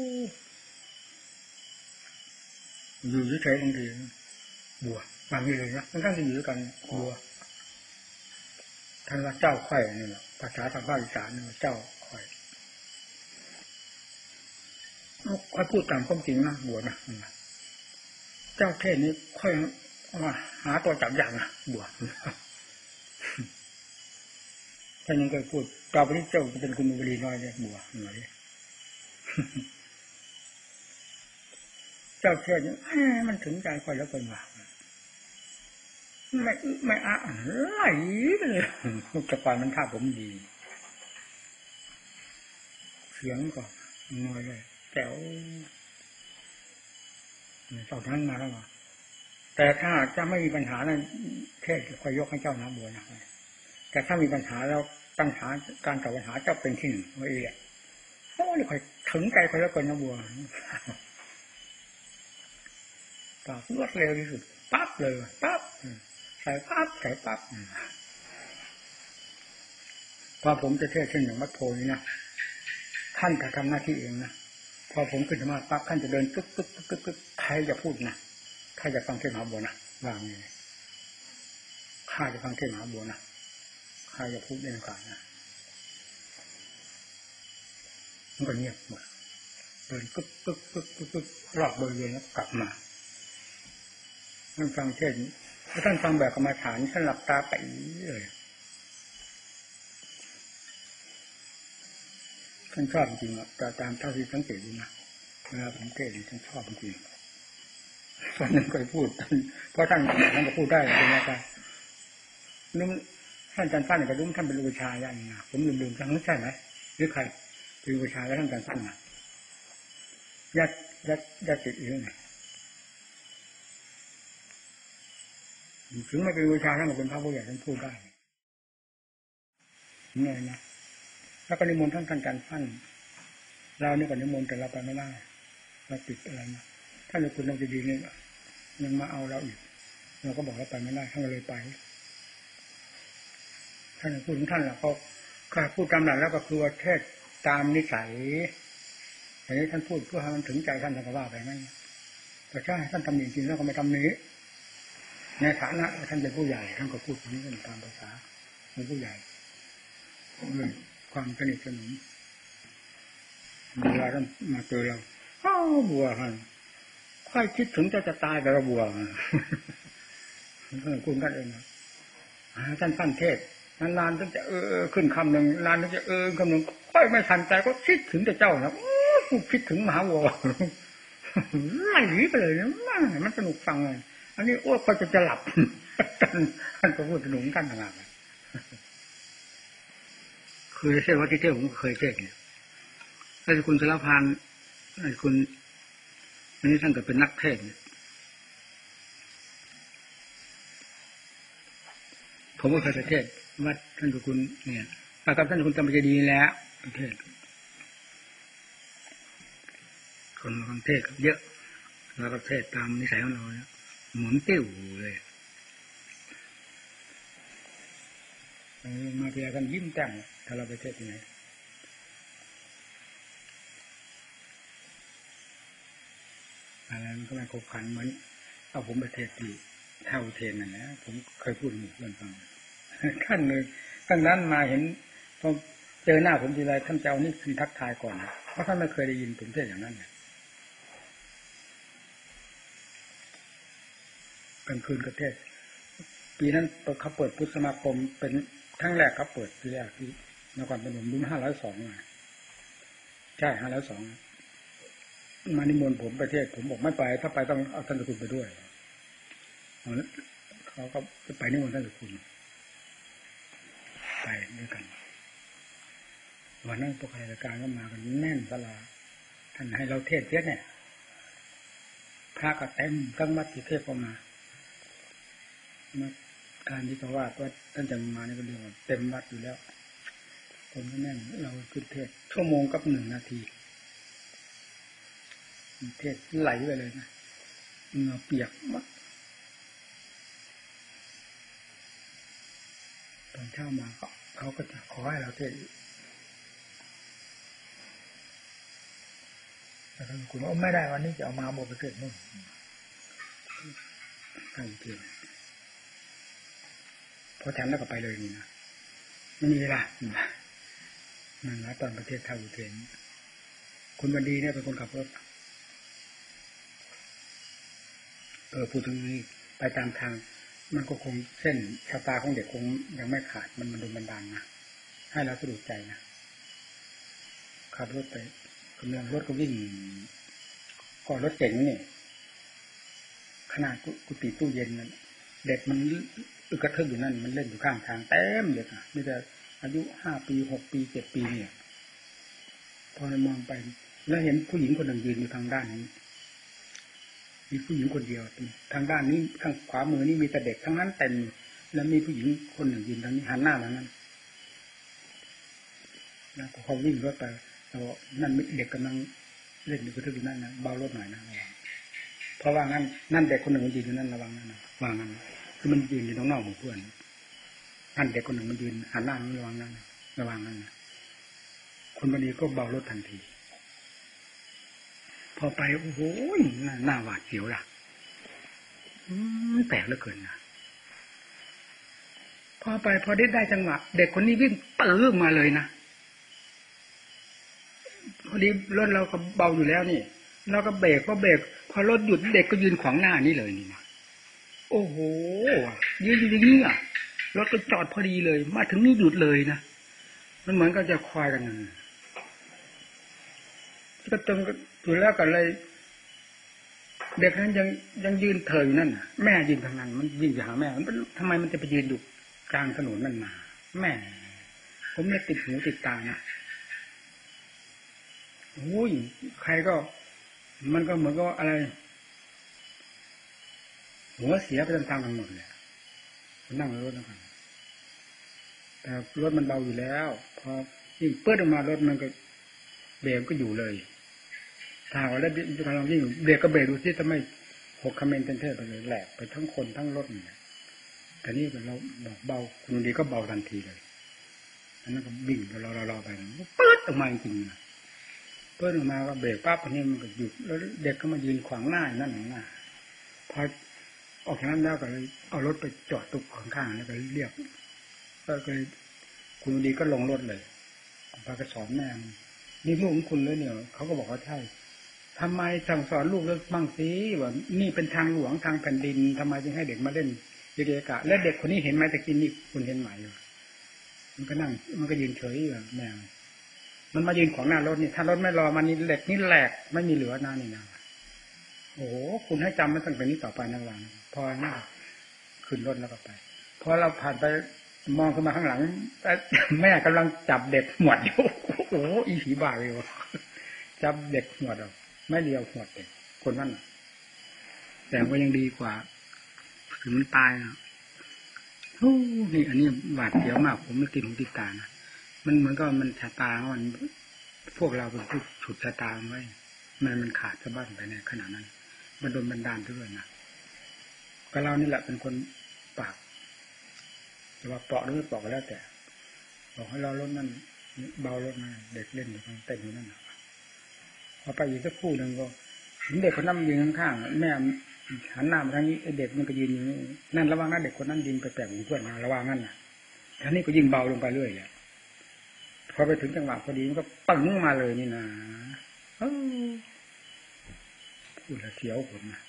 อยู่เฉยๆบางทีบัวบางทีเลยนะมันตั้งที่อยู่ด้วยกันบัวท่านว่าเจ้าข่อยนี่แหละภาษาทางภาคอีสานนี่เจ้าข่อยค่อยพูดตามความจริงนะบัวนะเจ้าเทศนี้ค่อยมาหาตัวจับอย่างนะบัวท่านยังเคยพูดต่อไปนี้เจ้าจะเป็นคุณบุรีน้อยเนี่ยบัวหน่อยเจ้าเทศนี้มันถึงใจค่อยแล้วเป็นว่าไม่ไม่อะไหลเลยจะปล่อยมันท่าผมดีเสียงก็น้อยเลยแจ๋วต่อทั้งมาแล้วแต่ถ้าจะไม่มีปัญหานั้นเทศคอยยกให้เจ้าน้ำบัวนะแต่ถ้ามีปัญหาแล้วปัญหาการตอบปัญหาเจ้าเป็นที่หนึ่งไว้เลยโอ้ยคอยถึงใจคอยแล้วคนน้ำบัวตอบรวดเร็วที่สุดปั๊บเลยปั๊บใส่ปั๊บใส่ปั๊บพอผมจะเทศเช่นอย่างมัดโพนี่นะท่านจะทำหน้าที่เองนะพอผมขึ้นธรรมะปั๊บท่านจะเดินตึ๊กตึ๊กตึ๊กตึ๊กใครจะพูดนะใครจะฟังเทศมหาบัวนะวางไงข้าจะฟังเทศมหาบัวนะใครจะพูดเรื่องการนะมันก็เงียบหมดเดินตึ๊กตึ๊กตึ๊กตึ๊กตึ๊กรอบบริเวณแล้วกลับมาท่านฟังเทศถ้าท่านฟังแบบกรรมฐานท่านหลับตาไปเลยท่านชอบจริงๆแต่ตามเท่าที่สังเกตดูนะเวลาผมเทศท่านชอบจริงๆตอนนั้นเคยพูดเพราะท่านท่านก็พูดได้เป็นไงกันนุ่มท่านอาจารย์ฟั่นก็รู้ท่านเป็นอุปชาอย่างนี้นะผมลืมๆจังไม่ใช่ไหมหรือใครเป็นอุปชาแล้วท่านอาจารย์ฟั่นนะญาติญาติญาติติดอยู่ไหนถึงไม่เป็นอุปชาท่านก็เป็นพระผู้ใหญ่ท่านพูดได้เนี่ยนะแล้วก็นิมนต์ท่านอาจารย์ฟั่นเรานี่ก็นิมนต์แต่เราไปไม่ได้เราติดอะไรนะท่านจะคุณต้องดีๆนี่ยังมาเอาเราอีกเราก็บอกว่าไปไม่ได้ท่านก็เลยไปท่านพูดถึงท่านแล้วก็ข้าพูดตามหลักแล้วก็คือว่าเทศตามนิสัยอย่างนี้ท่านพูดเพื่อให้มันถึงใจท่านท่านก็ว่าไปงั้นแต่ใช่ท่านทำจริงๆแล้วก็ไม่ทำนี้ในฐานะท่านเป็นผู้ใหญ่ท่านก็พูดอย่างนี้ตามภาษาเป็นผู้ใหญ่ความสนิทสนมเวลาท่านมาเจอเราอ้าวบัวท่านค่อยคิดถึงจะจะตายแต่ละบัวท่านคุณท่านเองนะท่านท่านเทศนานๆท่านจะเออขึ้นคำหนึ่งนานท่านจะเออคำหนึ่งค่อยไม่ทันใจก็คิดถึงแต่เจ้านะคิดถึงมหาวัวไหลไปเลยนะมันสนุกฟังเลยอันนี้อ้วกก็จะจะหลับท่านท่านก็พูดสนุกท่านขนาดนั้นคือเชื่อว่าที่เที่ยวผมเคยเทศเนี่ยถ้าคุณสารพานคุณอันนี้ท่านก็เป็นนักเทศเนี่ยผมก็เคยเทศว่าท่านคุณเนี่ยกับท่านคุณจำเป็นจะดีแล้วประเทศคนฟังเทศเยอะแล้วก็เทศตามนิสัยของเราเนี่ยหมุนติ้วเลยมาเพียกันยิ้มแจ่มถ้าเราไปเทศที่ไหนอะไรมันก็ไม่ครบขันเหมือนเอาผมไปเทศที่เท่าเทนนั่นแหละผมเคยพูดหมู่เพื่อนฟังท่านเลยท่านนั้นมาเห็นพอเจอหน้าผมทีไรท่านจะเอานี่คือทักทายก่อนเพราะท่านไม่เคยได้ยินผมเทศอย่างนั้นเลยกลางคืนก็เทศปีนั้นเขาเปิดพุทธสมาคมเป็นครั้งแรกเขาเปิดทีแรกที่นครพนมรุ่นห้าร้อยสองใช่ห้าร้อยสองมานิมนต์ผมไปเทศผมบอกไม่ไปถ้าไปต้องเอาท่านสกุลไปด้วยเขาก็ไปนิมนต์ท่านสกุลไปด้วยกันวันนั้นพวกข้าราชการก็มากันแน่นศาลาท่านให้เราเทศเยอะเนี่ยพระก็เต็มทั้งวัดที่เทศเข้ามามาการที่เขาว่าว่าท่านจะมาในก็เรียกว่าเต็มวัดอยู่แล้วคนก็แน่นเราขึ้นเทศชั่วโมงกับหนึ่งนาทีเทศไหลไปเลยนะเหงื่อเปียกมากตอนเช้ามาเขาเขาก็จะขอให้เราเทศแต่ท่านคุณว่าไม่ได้วันนี้จะเอามาบวชไปเทศนู่นท่านเทศพอแถมแล้วก็ไปเลยนี่นะไม่มีเวลานั่นแหละตอนประเทศไทยอุเทนคุณวันดีเนี่ยเป็นคนขับรถเออพูดถึงนี้ไปตามทางมันก็คงเส้นชะตาของเด็กคงยังไม่ขาดมันมันโดนบันดาลนะให้เราสะดุดใจนะขับรถไปกำลังรถก็วิ่งก่อนรถเก๋งนี่ขนาดกุฏิตู้เย็นนั่นเด็กมันอึกระทึกอยู่นั่นมันเล่นอยู่ข้างทางเต็มเด็กอ่ะมีแต่อายุห้าปีหกปีเจ็ดปีเนี่ยพอมองไปแล้วเห็นผู้หญิงคนหนึ่งยืนอยู่ทางด้านนี้มีผู้หญิงคนเดียวทางด้านนี้ทางขวามือนี่มีแต่เด็กทั้งนั้นเต็มแล้วมีผู้หญิงคนหนึ่งยืนทางนี้หันหน้าทางนั้นแล้วพอวิ่งรถไปเรานั่นเด็กกำลังเล่นอยู่กระทึกอยู่นั่นนะเบารถหน่อยนะเพราะว่างั้นนั่นเด็กคนหนึ่งมันยืนอยู่นั่นระวังนั่นนะว่างั้นคือมันยืนอยู่ตรงนอกหมู่เพื่อนนั่นเด็กคนหนึ่งมันยืนหันหน้าระวังนั่นระวังนั่นคนบดีก็เบารถทันทีพอไปโอ้โหหน้าหวาดเสียวล่ะแปลกเหลือเกินนะพอไปพอได้ได้จังหวะเด็กคนนี้วิ่งปื้มมาเลยนะพอดีรถเราก็เบาอยู่แล้วนี่เราก็เบรกพอเบรกพอรถหยุดเด็กก็ยืนขวางหน้านี่เลยนี่นะโอ้โหยืนอยู่อย่างนี้อ่ะรถก็จอดพอดีเลยมาถึงนี่หยุดเลยนะมันเหมือนก็จะควายกันนั่นก็ตรงอยู่แล้วกันเลยเด็กนั้นยังยังยืนเถยอยู่นั่นน่ะแม่ยืนทางนั้นมันยืนอยู่หาแม่มันทำไมมันจะไปยืนอยู่กลางถนนนั่นมาแม่ผมเนี่ยติดหูติดตานะโอ้ยใครก็มันก็เหมือนก็อะไรหัวเสียไปตามๆกันหมดเลยนั่งรถนะครับแต่รถมันเบาอยู่แล้วพอยิ่งเปิดออกมารถมันก็เบรกก็อยู่เลยถ้าว่าแล้วกำลังยิ่งเบรกก็เบรกดูซิถ้าไม่หกคอมเมนต์เทนไปเลยแหลกไปทั้งคนทั้งรถเนี่ยแต่นี่เราบอกเบาคุณดีก็เบาทันทีเลยอันนั้นก็วิ่งรอรอไปเปิดออกมาจริงๆเปิดออกมาก็เบรกปั๊บอันนี้มันก็หยุดแล้วเด็กก็มายืนขวางหน้านั่นหน้าพอออกจากนั้นแล้วก็เลยเอารถไปจอดตุ๊กข้างๆแล้วก็เรียกก็เลยคุณดีก็ลงรถเลยพาก็สอนแม่นี่ลูกของคุณเลยเนี่ยเขาก็บอกว่าใช่ทำไมสั่งสอนลูกเรื่องบ้างสิว่านี่เป็นทางหลวงทางแผ่นดินทำไมจึงให้เด็กมาเล่นเยกะและเด็กคนนี้เห็นไหมตะกี้นี่คุณเห็นไหมมันก็นั่งมันก็ยืนเฉยอยู่แม่มันมายืนขวางหน้ารถนี่ถ้ารถไม่รอมันนี่เหล็กนี่แหลกไม่มีเหลือนานี่นะโอ้โหคุณให้จำมันตั้งแต่นี้ต่อไปนะหลังพอหน้าขึ้นรถแล้วก็ไปพอเราผ่านไปมองขึ้นมาข้างหลังแม่กำลังจับเด็กหมวดอยู่โอ้โหอีผีบ้าเลยวะจับเด็กหมวดอ่ะไม่เดียวหมวดเด็กคนนั้นแต่ก็ยังดีกว่าถึงมันตายนะโอ้นี่อันนี้บาดเสียวมากผมไม่ติดหูติดตานะมันเหมือนกับมันชะตามันพวกเราเป็นผู้ฉุดชะตาไว้มันมันขาดสะบั้นไปในขณะนั้นมันโดนบันดาลด้วยนะก็เรานี่แหละเป็นคนปากแต่ว่าเปาะหรือไม่เปาะก็แล้วแต่บอกให้เราลดนั่นเบาลดนะเด็กเล่นอยู่เต้นอยู่นั่นพอไปอีกสักครู่หนึ่งก็เห็นเด็กคนนั้นยืนข้างๆแม่หันหน้ามาทางนี้เด็กมันก็ยืนอยู่นี่นั่นระวังนะเด็กคนนั้นยืนไปแปลกของเพื่อนนะระวังนั่นนะท่านี้ก็ยิ่งเบาลงไปเรื่อยเลยพอไปถึงจังหวะพอดีมันก็ปังมาเลยนี่นะพูดแล้วเสียวผมนะ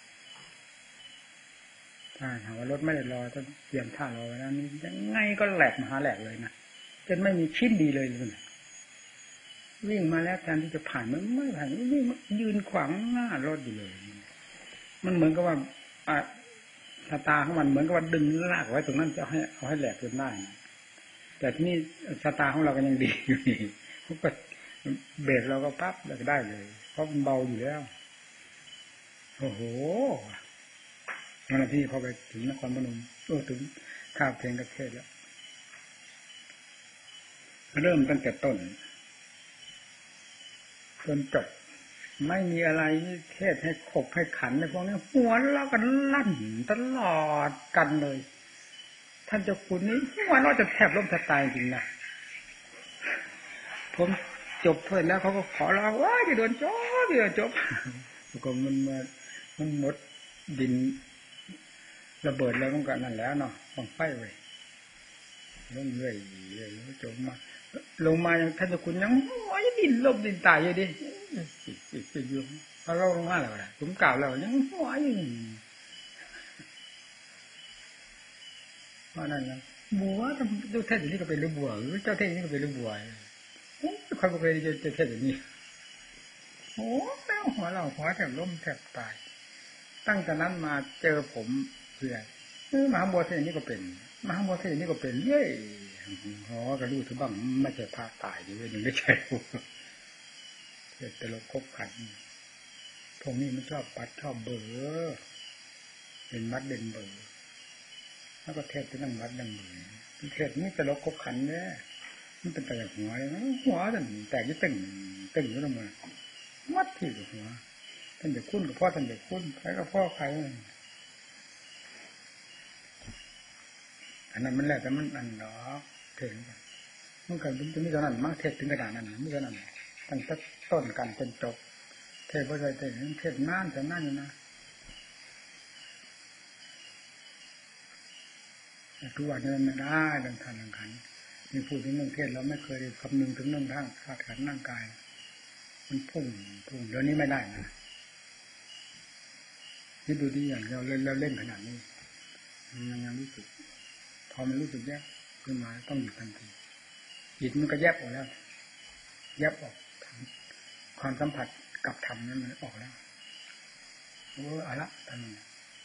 ถ้าหากว่ารถไม่ได้รอต้องเตรียมท่ารอไว้แล้วนี่ยังไงก็แหลกมหาแหลกเลยนะจนไม่มีชิ้นดีเลยเลยวิ่งมาแล้วแทนที่จะผ่านมันไม่ผ่านวิ่งยืนขวางหน้ารถอยู่เลยมันเหมือนกับว่าอ่ะชะตาของมันเหมือนกับว่าดึงลากไว้ตรงนั้นจะให้เอาให้แหลกจนได้แต่ที่นี่ชะตาของเราก็ยังดีอยู่นี่ก็เบรกเราก็ปั๊บแล้วก็ได้เลยเพราะมันเบาอยู่แล้วโอ้โหวันที่พอไปถึงนครพนมก็ถึงข้าวเพลงกระเทศแล้วเริ่มตั้งแต่ต้นจนจบไม่มีอะไรเทศให้ขบให้ขันในพวกนี้หัวเราะกันลั่นตลอดกันเลยท่านเจ้าคุณนี้หัวเราะจะแทบล้มตายจริงนะผมจบเพื่อนแล้วเขาก็ขอร้องว่าจะโดนจบจะโดนจบก็มันมามันหมดดินระเบิดแล้วมันก็นั่นแล้วเนาะบังไฟไว้ลงเรื่อยจบมาลงมาอย่างท่านเจ้าคุณยังหัวยังดินลมดินตายอยู่ดิจะยุ่งพอเราลงมาแล้วผมกล่าวแล้วยังหัวอยู่เพราะนั่นนะบัวเจ้าเทศอย่างนี้ก็เป็นเรื่องบัวหรือเจ้าเทศอย่างนี้ก็เป็นเรื่องบัวใครบอกเลยจะเทศอย่างนี้โอ้แม่หัวเราหัวแทบล้มแทบตายตั้งแต่นั้นมาเจอผมเพื่อนมหาบัวเทศอย่างนี้ก็เป็นมหาบัวเทศอย่างนี้ก็เป็นเย้อ๋อกระดูกทุบ้างไม่ใช่พาตายดีเลยยังไม่ใช่เทศแต่เราคบขันพวกนี้มันชอบปัดชอบเบอร์เป็นมัดเด่นเบอร์แล้วก็เทศจะนั่งมัดนั่งเบอร์เทศนี่แต่เราคบขันเนี่ยมันเป็นแต่หัวเลยหัวแต่แต่ยิ่งตึงตึงอยู่แล้วมันมัดที่หัวท่านเด็กคุ้นกับพ่อท่านเด็กคุ้นใครกับพ่อใครอันนั้นมันแหละแต่มันอันดอกเทศมันเกิดถึงนี่เท่านั้นมากเทศถึงกระดานนั้นนี่เท่านั้นตั้งแต่ต้นกันจนจบเทศพระใจเทศเทศน่านแต่น่านอยู่นะทุกวันนี้ไม่ได้ดังทันดังขันมีพูดถึงเรื่องเทศเราไม่เคยคำนึงถึงเรื่องร่างธาตุขันธ์ร่างกายมันพุ่งพุ่งเดี๋ยวนี้ไม่ได้นะคิดดูดีอย่างเราเล่นเราเล่นขนาดนี้มันยังรู้สึกพอมันรู้สึกแยบขึ้นมาต้องหยุดทันทีจิตมันก็แยบออกแล้วแยบออกความสัมผัสกับธรรมนั้นมันออกแล้วโอ้เอาละทำไง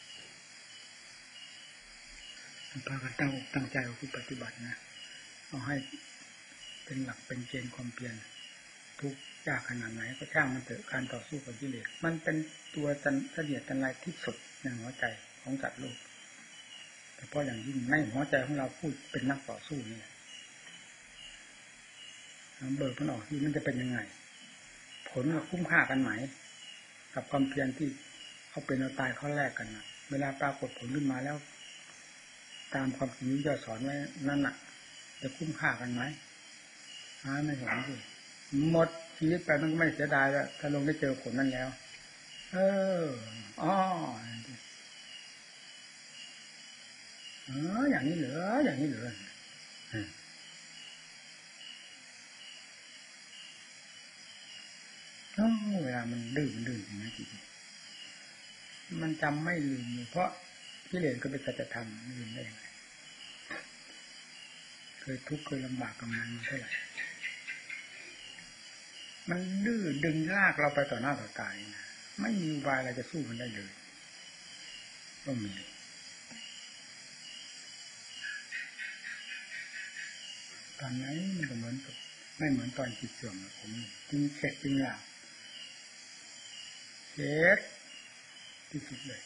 พากันตั้งอกตั้งใจเอาที่ปฏิบัตินะเอาให้เป็นหลักเป็นเกณฑ์ความเพียรทุกยากขนาดไหนก็ช่างมันเถอะการต่อสู้กับกิเลสมันเป็นตัวจันเสนียดจันไรที่สุดในหัวใจของจัดโลกแต่เพราะอย่างยิ่งในหัวใจของเราพูดเป็นนักต่อสู้นี่เบิกมันออกที่มันจะเป็นยังไงผลกับคุ้มค่ากันไหมกับความเพียรที่เขาเป็นเราตายเขาแลกกันนะเวลาปรากฏผลขึ้นมาแล้วตามความจริงที่จะสอนไว้นั่นน่ะจะคุ้มค่ากันไหมอ่าไม่เห็นสิหมดชีวิตไปมันก็ไม่เสียดายแล้วถ้าลงได้เจอผลนั้นแล้วเอออ๋อเอออย่างนี้เหรออย่างนี้เหรอเวลามันดื้อมันดื้ออย่างนี้จริงมันจำไม่ลืมเพราะกิเลสก็เป็นสัจธรรมไม่ลืมได้ยังไงเคยทุกข์เคยลำบากกับมันเท่าไหร่มันดื้อดึงลากเราไปต่อหน้าต่อตานะไม่มีอุบายอะไรจะสู้มันได้เลยก็มีตอนนั้นมันก็เหมือนกับไม่เหมือนตอนจิตเสื่อมผมจริงเข็ดจริงอยากเข็ดที่สุดเลย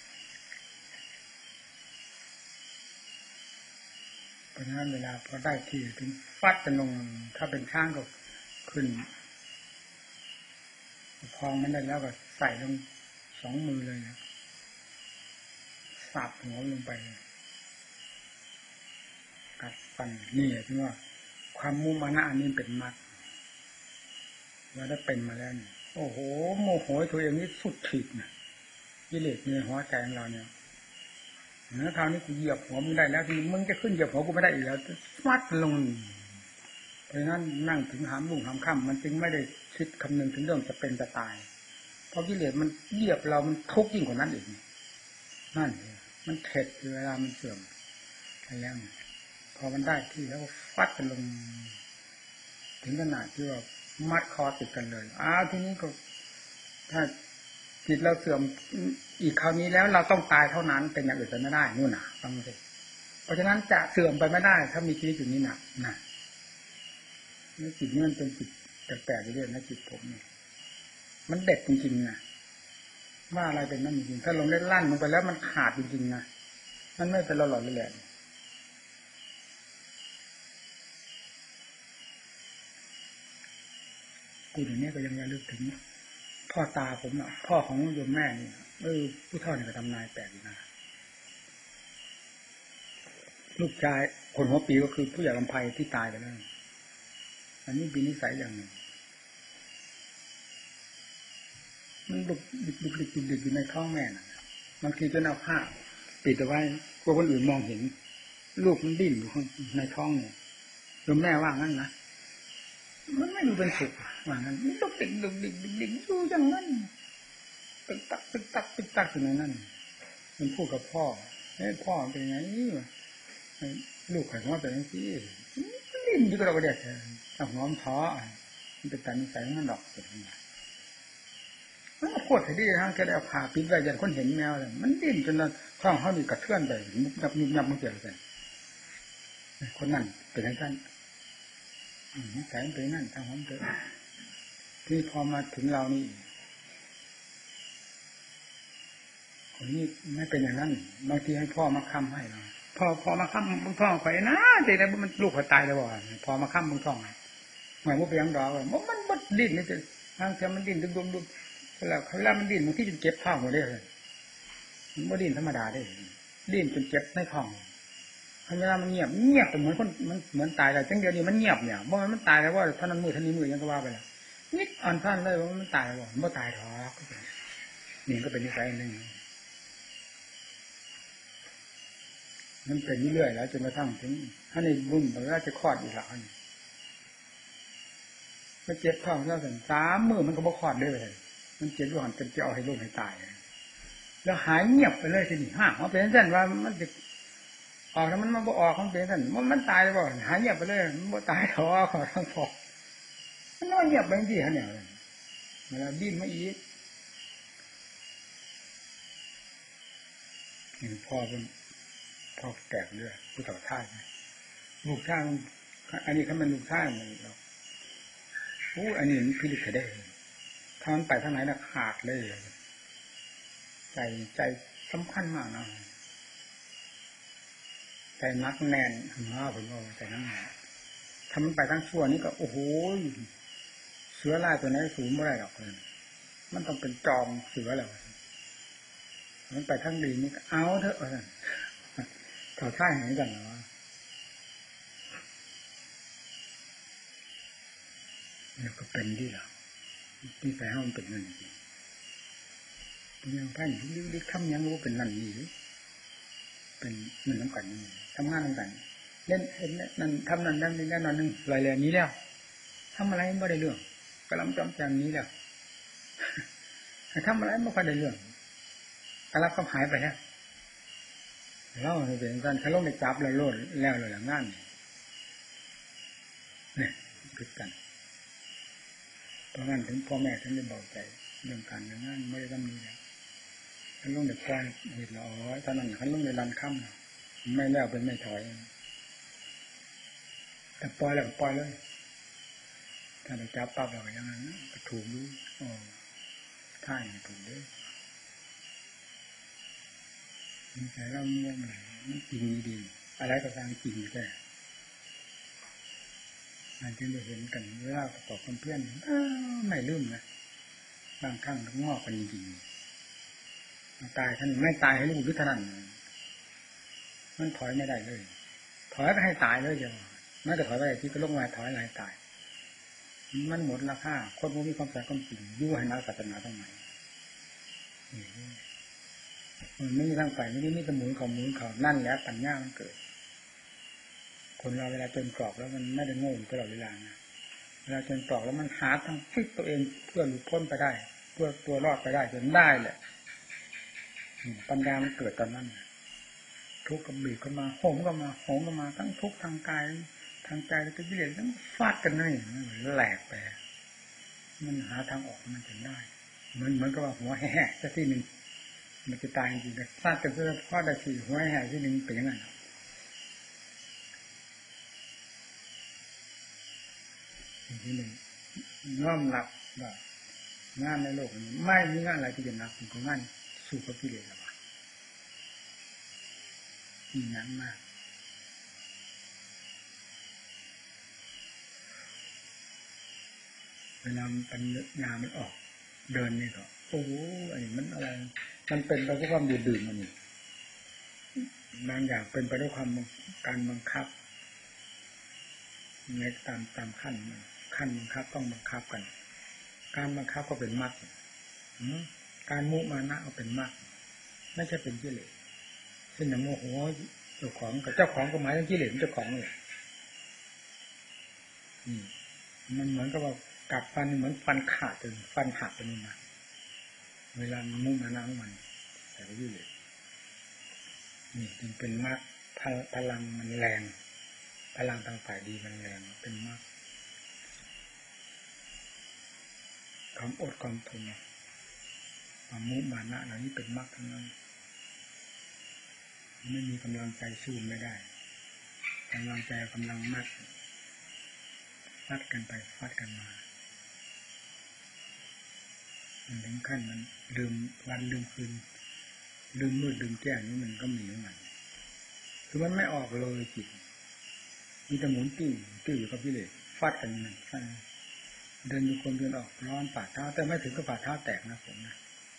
เพราะฉะนั้นเวลาพอได้ที่ถึงฟัดจะลงถ้าเป็นข้างก็ขึ้นพองมันได้แล้วก็ใส่ลงสองมือเลยนะสับหัวลงไปกัดฟันนี่ถึงว่าความมุ่งมานะอันนี้เป็นมรรคเราได้เป็นมาแล้วนี่โอ้โหโมโหตัวเองนี่สุดขีดนะกิเลสในหัวใจของเราเนี่ยเนื้อเท้านี่กูเหยียบหัวมึงได้แล้วทีมึงจะขึ้นเหยียบหัวกูไม่ได้อีกแล้วฟัดลงเพราะฉะนั้นนั่งถึงหามลุ่งหามค่ำมันจึงไม่ได้คิดคำนึงถึงเรื่องจะเป็นจะตายเพราะกิเลสมันเหยียบเรามันทุกข์ยิ่งกว่านั้นอีกนั่นมันเข็ดเวลามันเสื่อมไปแล้วพอมันได้ที่แล้วฟัดกันลงถึงขนาดที่ว่ามัดคอติดกันเลยอ้าวทีนี้ก็ถ้าจิตเราเสื่อมอีกคราวนี้แล้วเราต้องตายเท่านั้นเป็นอย่างอื่นจะไม่ได้นู่นน่ะฟังสิเพราะฉะนั้นจะเสื่อมไปไม่ได้ถ้ามีชีวิตอยู่นี้น่ะน่ะนี่จิตนี่มันเป็นจิตแปลกๆเรื่อยๆนะจิตผมนี่มันเด็ดจริงๆนะว่าอะไรเป็นนั่นจริงๆถ้าลงได้ลั่นลงไปแล้วมันขาดจริงๆนะมันไม่เป็นหลอดๆแหลมกูอย่างนี้ก็ยังระลึกถึงพ่อตาผมอ่ะพ่อของโยมแม่นี่เออผู้เฒ่านี่ก็ทำนายแปลกอยู่นะลูกชายคนหัวปีก็คือผู้ใหญ่ลำไพที่ตายไปแล้วอันนี้เป็นนิสัยอย่างหนึ่งมันดุดิบดุดิบดุดิบอยู่ในท้องแม่น่ะบางทีจนเอาผ้าปิดเอาไว้กลัวคนอื่นมองเห็นลูกมันดิ้นอยู่ในท้องเนี่ยโยมแม่ว่างั้นนะมันไม่ดูเป็นสุขว่างั้นมันดุดิบดุดิบดุดิบอยู่อย่างนั้นตึกตักตึกตักตึกตักอยู่ในนั้นมันพูดกับพ่อเฮ้ยพ่อเป็นไงลูกข่อยว่าเป็นยังไงดิ้นอยู่กับเราเด็กเอาหอมท้อมันเป็นการนิสัยมันดอกเป็นยังไงมันโคตรดีทั้งแค่ได้เอาผ่าปิดไว้อย่างคนเห็นแมวเลยมันดิ้นจนท้องเขานี่กระเทือนไปมุบยับมุบยับมันเกิดอะไรคนนั่นเป็นอย่างนั้นนิสัยเป็นนั่นทางผมเถอะที่พอมาถึงเรานี่คนนี้ไม่เป็นอย่างนั้นบางทีให้พ่อมาค้ำให้เราพ่อพ่อมาค้ำมึงท้องข่อยนะเด็กๆมันลูกข่อยตายแล้วบ่พอมาค้ำมึงท้องหมายว่าเพียงดอกมันมันมันดิ้นนี่จะทางเสียมันดิ้นดุมดุมแล้วเขาล่ามันดิ้นบางที่จนเจ็บท้องหมดเลยมันไม่ดิ้นธรรมดาได้ดิ้นจนเจ็บในท้องเวลามันเงียบเงียบแต่เหมือนคนมันเหมือนตายแล้วจังเดียวนี้มันเงียบเนี่ยเพราะมันตายแล้วว่าท่านั้นมือท่านี้มือยังก็ว่าไปแล้วนิดอ่อนท่านเลยว่ามันตายแล้วมันไม่ตายหรอกนี่ก็เป็นนิสัยหนึ่งมันเป็นเรื่อยๆแล้วจนกระทั่งถึงถ้าในบุญเราจะคลอดอีกแล้วนี่มันเจ็บท้องแล้วถึงสามมือมันก็บ่คลอดได้เลยมันเจ็บอยู่หันเป็นจะเอาให้ลูกให้ตายแล้วหายเงียบไปเลยทีนี้ห้าเขาเป็นเส้นว่ามันจะออกแล้วมันมันบ่ออกมันเป็นเส้นมันมันตายเลยบ่หายเงียบไปเลยมันบ่ตายท้อขอทั้งพอมันนอนเงียบไปจริงๆเนี่ยเวลาดิ้นไม่อีกพ่อเป็นพ่อแตกเลยผู้ต่อท่าลูกท่าอันนี้เขามันลูกท่ามันเราโอ้อันนี้มันพิลึกได้ถ้ามันไปทางไหนน่ะขาดเลยใจใจสำคัญมากนะใจนักแน่นมากผมว่าใจนักแน่นถ้ามันไปทางชั่วนี่ก็โอ้โหเสือลายตัวไหนสูงไม่ได้หรอกเลยมันต้องเป็นจอมเสือแล้วมันไปทางดีนี่ก็เอาเถอะต่อท่าอย่างนี้กันเหรอเนี่ยก็เป็นที่เราที่ใส่ห้องเป็นนั่นจริงยังท่านลึกๆทำยังรู้เป็นนั่นนี่เป็นเหมือนน้ำกันนี่ทำงานน้ำกันเล่นเห็นนั่นทำนั่นนั่นนี่แน่นอนนึงลอยแรงนี้แล้วทำอะไรไม่ได้เรื่องกำลังจำแจงนี้แล้วทำอะไรไม่ค่อยได้เรื่องกำลังก็หายไปแล้วเล่าให้เป็นการเขาลงในจับแล้วโลดแล้วเลยหลังงานเนี่ยคิดกันเพราะงั้นถึงพ่อแม่ท่านได้บอกใจเรื่องการเรื่องงานไม่ได้ทำนี้แล้วเขาลงในปลายเหตุละอ๋อตอนนั้นเขาลงในลานค่ำไม่แล้วเป็นไม่ถอยแต่ปล่อยแล้วปล่อยเลยถ้าไปจับปั๊บเราอย่างนั้นก็ถูกดูอ๋อท่ายถูกด้วยมีใจเราเงี้ยมันจริงดีอะไรก็ตามจริงแค่นั่นจึงได้เห็นกันเวลาประกอบเพื่อนไม่ลืมนะบางครั้งงอกกันจริงตายท่านไม่ตายให้ลูกหรือท่านมันถอยไม่ได้เลยถอยไปให้ตายเลยเดียวไม่แต่ถอยไปที่ก็ลงมาถอยลายตายมันหมดราคาคนผู้มีความสัตย์ความจริงยุ่งให้นักศาสนาทำไมมันไม่มีทางไปไม่ได้มีแต่หมุนเขาหมุนเขานั่นแล้วปัญญามันเกิดคนเราเวลาจนกรอบแล้วมันไม่ได้โง่ตลอดเวลานะเวลาจนกรอบแล้วมันหาทางฟิกตัวเองเพื่อหลุดพ้นไปได้เพื่อตัวรอดไปได้จนได้แหละปัญญามันเกิดตอนนั้นทุกข์กับบีบก็มาโหมก็มาโหมก็มาทั้งทุกข์ทางกายทางใจแล้วก็กิเลสทั้งฟาดกันเลยแหลกไปมันหาทางออกมันจนได้เหมือนเหมือนกับว่าหัวแห่สักที่หนึ่งมันจะตายจริงๆฟาดกันเพื่อฟาดได้สี่หัวแห่ที่หนึ่งเป็นยังไงที่หนึ่งน้อมรับว่างานในโลกนี้ไม่มีงานอะไรที่จะหนักกว่างานสู้กับกิเลสหรอกมีหนักมากเวลาปัญญามันออกเดินนี่ก็โอ้โหไอ้มันอะไรมันเป็นไปด้วยความดื่มดื่มมันนี่บางอย่างเป็นไปด้วยความการบังคับในตามตามขั้นขั้นบังคับต้องบังคับกันการบังคับก็เป็นมรรคการมุมานะก็เป็นมรรคไม่ใช่เป็นกิเลสเช่นอย่างโมโหเจ้าของกับเจ้าของก็หมายถึงกิเลสเจ้าของเลยมันเหมือนกับว่ากัดฟันเหมือนฟันขาดเป็นฟันหักเป็นนะเวลามุมานะมันแต่ก็กิเลสนี่จึงเป็นมรรคพลังมันแรงพลังทางฝ่ายดีมันแรงเป็นมรรคความอดความทนความมุมานะเหล่านี้เป็นมรรคทั้งนั้นไม่มีกำลังใจสู้ไม่ได้กำลังใจกำลังมัดฟัดกันไปฟัดกันมามันถึงขั้นมันลืมวันลืมคืนลืมมืดลืมแจ้งนี่มันก็มีเหมือนกันคือมันไม่ออกเลยจิตมีแต่หมุนติ้วติ้วอยู่กับกิเลสฟัดกันนั่นฟัดเดินอยู่คนเดินออกร้อนฝ่าเท้าแต่ไม่ถึงกับฝ่าเท้าแตกนะผมนะ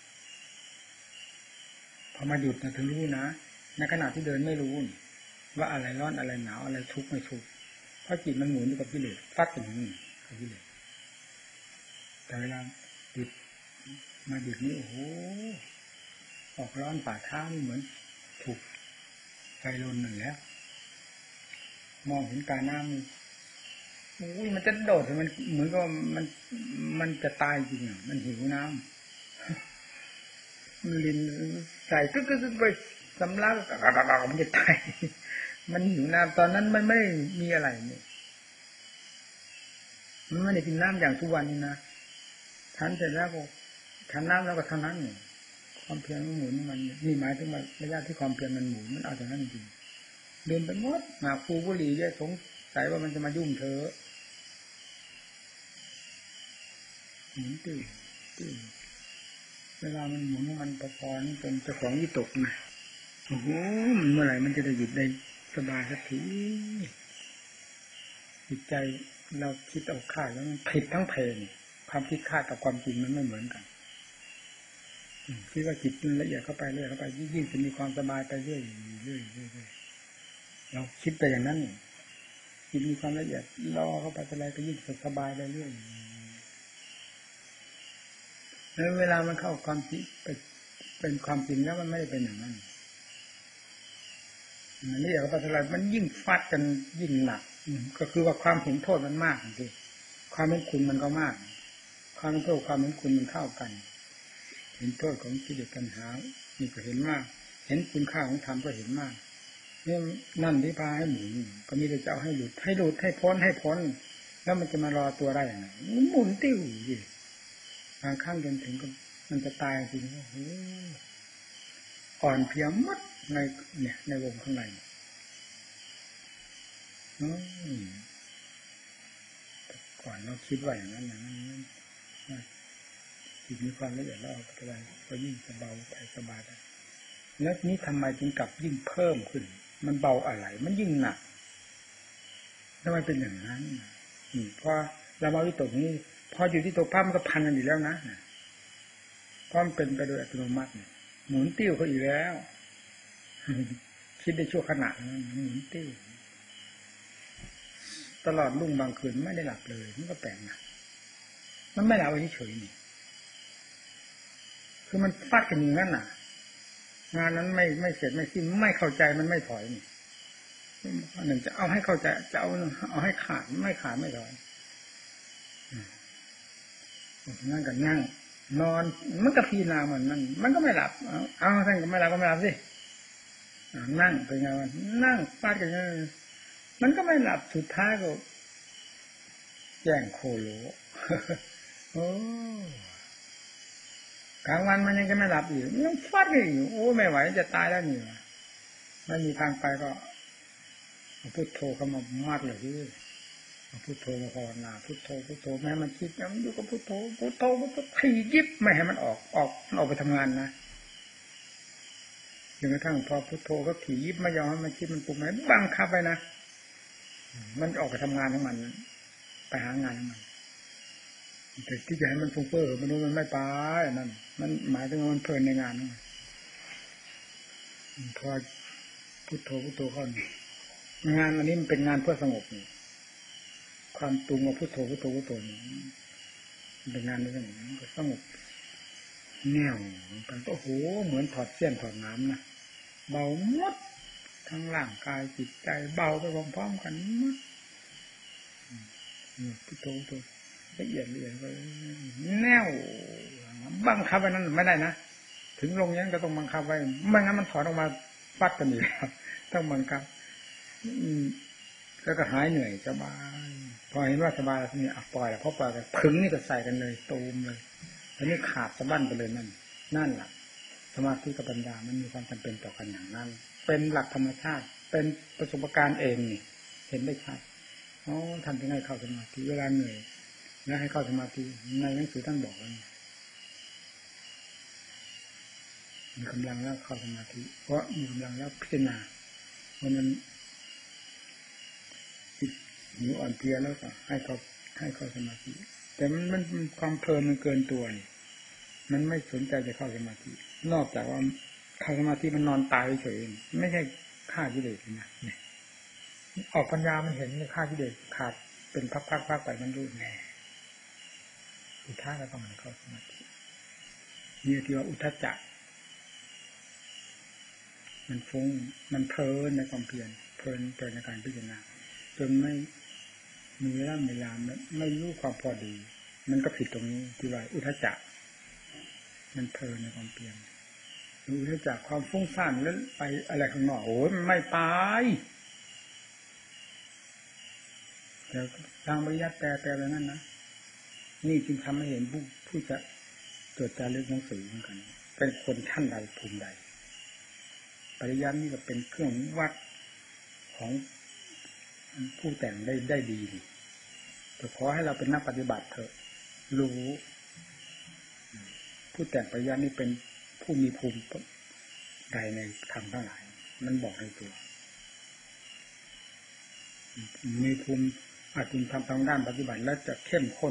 พอมาหยุดนะถึงรู้นะในขณะที่เดินไม่รู้ว่าอะไรร้อนอะไรหนาวอะไรทุกข์ไม่ทุกข์เพราะจิตมันหมุนอยู่กับกิเลสฟัดอย่างนี้กับกิเลสแต่เวลาหยุดมาหยุดนี้โอ้โหออกร้อนฝ่าเท้านี่เหมือนถูกไฟลนหนึ่งแล้วมองเห็นกาน้ำอุ้ยมันจะโดดมันเหมือนกับมันมันจะตายจริงอ่ะมันหิวน้ำลินใส่ก็ก็ไปสำลักมันจะตายมันหิวน้ำตอนนั้นมันไม่มีอะไรนี่มันไม่ได้กินน้ำอย่างทุกวันนี้นะฉันเสร็จแล้วก็ฉันน้ำแล้วก็เท่านั้นความเพียรมันหมุนมันนี่หมายถึงว่าระยะที่ความเพียรมันหมุนมันเอาจากนั้นจริงเดินไปหมดหมากภูบุหรี่แยกสงสัยว่ามันจะมายุ่งเธอหมุนตื้อตื้อเวลามันหมุนมันประพรจนเจ้าของวิตกนะโอ้โหเมื่อไหร่มันจะได้หยุดได้สบายสักทีจิตใจเราคิดเอาค่าแล้วมันผิดทั้งเพลงความคิดคาดกับความจริงมันไม่เหมือนกันคิดว่าจิตละเอียดเข้าไปเรื่อยเข้าไปยิ่งจะมีความสบายไปเรื่อยเรื่อยเรื่อยเราคิดไปอย่างนั้นจิตมีความละเอียดรอเข้าไปอะไรก็ยิ่งสบายไปเรื่อยแล้วเวลามันเข้าความจริงไปเป็นความจริงแล้วมันไม่ได้เป็นอย่างนั้นมันละเอียดเข้าไปอะไรมันยิ่งฟัดกันยิ่งหนักก็คือว่าความเห็นโทษมันมากจริงความเป็นคุณมันก็มากความเป็นโทษความเป็นคุณมันเท่ากันเห็นโทษของกิเลสตัณหานี่ก็เห็นมากเห็นคุณค่าของธรรมก็เห็นมากนี่นั่นที่พาให้หมุนก็มีแต่จะเอาให้หลุดให้หลุดให้พ้นให้พ้นแล้วมันจะมารอตัวได้ยังไงหมุนติ้วอยู่บางครั้งจนถึงก็มันจะตายจริงโอ้โหอ่อนเพลียมัดในเนี่ยในวงข้างในก่อนเราคิดว่าอย่างนั้นอย่างนั้นจิตมีความละเอียดแล้วเอาไปก็ยิ่งจะเบาไปสบายได้แล้วนี้ทำไมจึงกลับยิ่งเพิ่มขึ้นมันเบาอะไรมันยิ่งหนักทำไมเป็นอย่างนั้นเพราะเรามาวิตกนี้พออยู่ที่ตัวภาพมันก็พันกันอยู่แล้วนะเพราะมันเป็นไปโดยอัตโนมัติหมุนติ้วเขาอีกแล้วคิดได้ชั่วขณะหมุนติ้วตลอดรุ่งบางคืนไม่ได้หลับเลยมันก็แปลกนะมันไม่หลับเฉยๆนี่คือมันฟาดกันอย่างนั้นน่ะงานนั้นไม่ไม่เสร็จไม่สิ้นไม่เข้าใจมันไม่ถอยนี่หนึ่งจะเอาให้เข้าใจจะเอาเอาให้ขาดไม่ขาดไม่ถอยนั่งกันนั่งนอนมันก็พีนาเหมือนมันมันก็ไม่หลับเอาเอาท่านก็ไม่หลับก็ไม่หลับสินั่งเป็นไงมันนั่งฟาดกันมันก็ไม่หลับสุดท้ายก็แย่งโคโลโอ้กลางวันมันยังจะไม่หลับอีกยังฟาดกันอยู่โอ้ไม่ไหวจะตายแล้วนี่ไม่มีทางไปก็พุทโธเข้ามามัดเลยที่พุทโธมาภาวนาพุทโธพุทโธแม้มันคิดมันอยู่กับพุทโธพุทโธพุทโธถี่ยิบไม่ให้มันออกออกมันออกไปทำงานนะจนกระทั่งพอพุทโธก็ถี่ยิบไม่ยอมให้มันคิดมันปรุงไหมบังคับไปนะมันออกไปทำงานของมันไปหางานของมันแต่ที่จะให้มันฟุ้งเฟ้อมันรู้มันไม่ไปนั่นมันหมายถึงว่ามันเพลินในงานนั่นพอพุทโธพุทโธเข้างานอันนี้มันเป็นงานเพื่อสงบนี่ความปรุงมาพุทโธพุทโธพุทโธนี่เป็นงานนี้มันก็สงบแน่วมันโอ้โหเหมือนถอดเสี้ยนถอดน้ำนะเบาหมดทั้งร่างกายจิตใจเบาไปพร้อมๆกันหมดพุทโธพุทโธละเอียดละเอียดไปแน่วบังคับไว้นั้นไม่ได้นะถึงลงยังก็ต้องบังคับไว้ไม่งั้นมันถอนออกมาปัดกันอีกครับต้องบังคับแล้วก็หายเหนื่อยสบายพอเห็นว่าสบายแล้วนี่อ่ะปล่อยแล้วพอปล่อยแล้วถึงนี่ก็ใส่กันเลยตูมเลยแล้วนี่ขาดสะบั้นไปเลยนั่นนั่นแหละสมาธิกับปัญญามันมีความจำเป็นต่อกันอย่างนั้นเป็นหลักธรรมชาติเป็นประสบการณ์เองนี่เห็นได้ชัดอ๋อทำยังไงเข้าสมาธิเวลาเหนื่อยแล้วให้เข้าสมาธิในหนังสือท่านบอกว่ามีกำลังแล้วเข้าสมาธิเพราะมีกำลังแล้วพิจารณาเพราะมันจิตหนูอ่อนเพลียแล้วก็ให้เขาให้เข้าสมาธิแต่มันมันความเพลินมันเกินตัวนี่มันไม่สนใจจะเข้าสมาธินอกจากว่าเข้าสมาธิมันนอนตายเฉยไม่ใช่ฆ่ากิเลสนะเนี่ยออกปัญญามันเห็นฆ่ากิเลสขาดเป็นพักๆๆไปมันรู้แน่อุทาก็ต้องเข้าสมาธินี่ที่ว่าอุทธัจจะมันฟุ้งมันเพลินในความเพียรเพลินเพลินในการพิจารณาจนไม่มีเวลาเวลาไม่รู้ความพอดีมันก็ผิดตรงนี้ที่ว่าอุทธัจจะมันเพลินในความเพียรดูจากความฟุ้งซ่านแล้วไปอะไรข้างนอกโอ้ยมันไม่ไปแต่ทางปริยัติแปลแปลแบบนั้นนะนี่จึงทำให้เห็นผู้ผู้จะตรวจจารึกหนังสือเหมือนกันเป็นคนชั้นใดภูมิใดปริยัตินี่ก็เป็นเครื่องวัดของผู้แต่งได้ได้ดีแต่ขอให้เราเป็นนักปฏิบัติเถอะรู้ผู้แต่งปริยัตินี่เป็นผู้มีภูมิใดในธรรมทั้งหลายมันบอกในตัวมีภูมิอาจจะทำทางด้านปฏิบัติแล้วจะเข้มข้น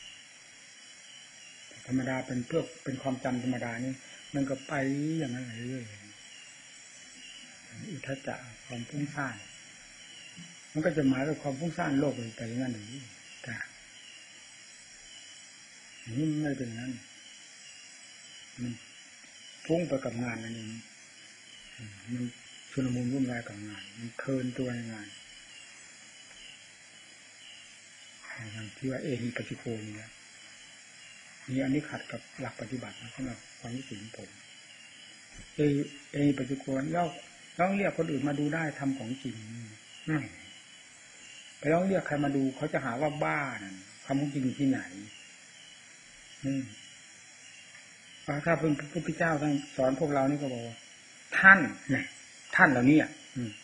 ธรรมดาเป็นเพื่อเป็นความจำธรรมดานี่มันก็ไปอย่างนั้นเรื่อยๆอุทธัจจะความฟุ้งซ่านมันก็จะหมายถึงความฟุ้งซ่านโลกไปอย่างนั้นหรือแต่นี่ไม่เป็นนั้นมันฟุ้งไปกับงานนั่นเองมันชุลมุนวุ่นวายกับงานมันเพลินตัวในงานอย่างที่ว่าเอหิปัสสิโกนี่นี่อันนี้ขัดกับหลักปฏิบัตินะสำหรับความรู้สึกของผมเอเอหิปัสสิโกย่อต้องเรียกคนอื่นมาดูได้ทำของจริงไปต้องเรียกใครมาดูเขาจะหาว่าบ้านั่นทำของจริงที่ไหนอืมถ้าเป็นพระพุทธเจ้าท่านสอนพวกเรานี่ก็บอกว่าท่านเนี่ยท่านเหล่านี้อ่ะ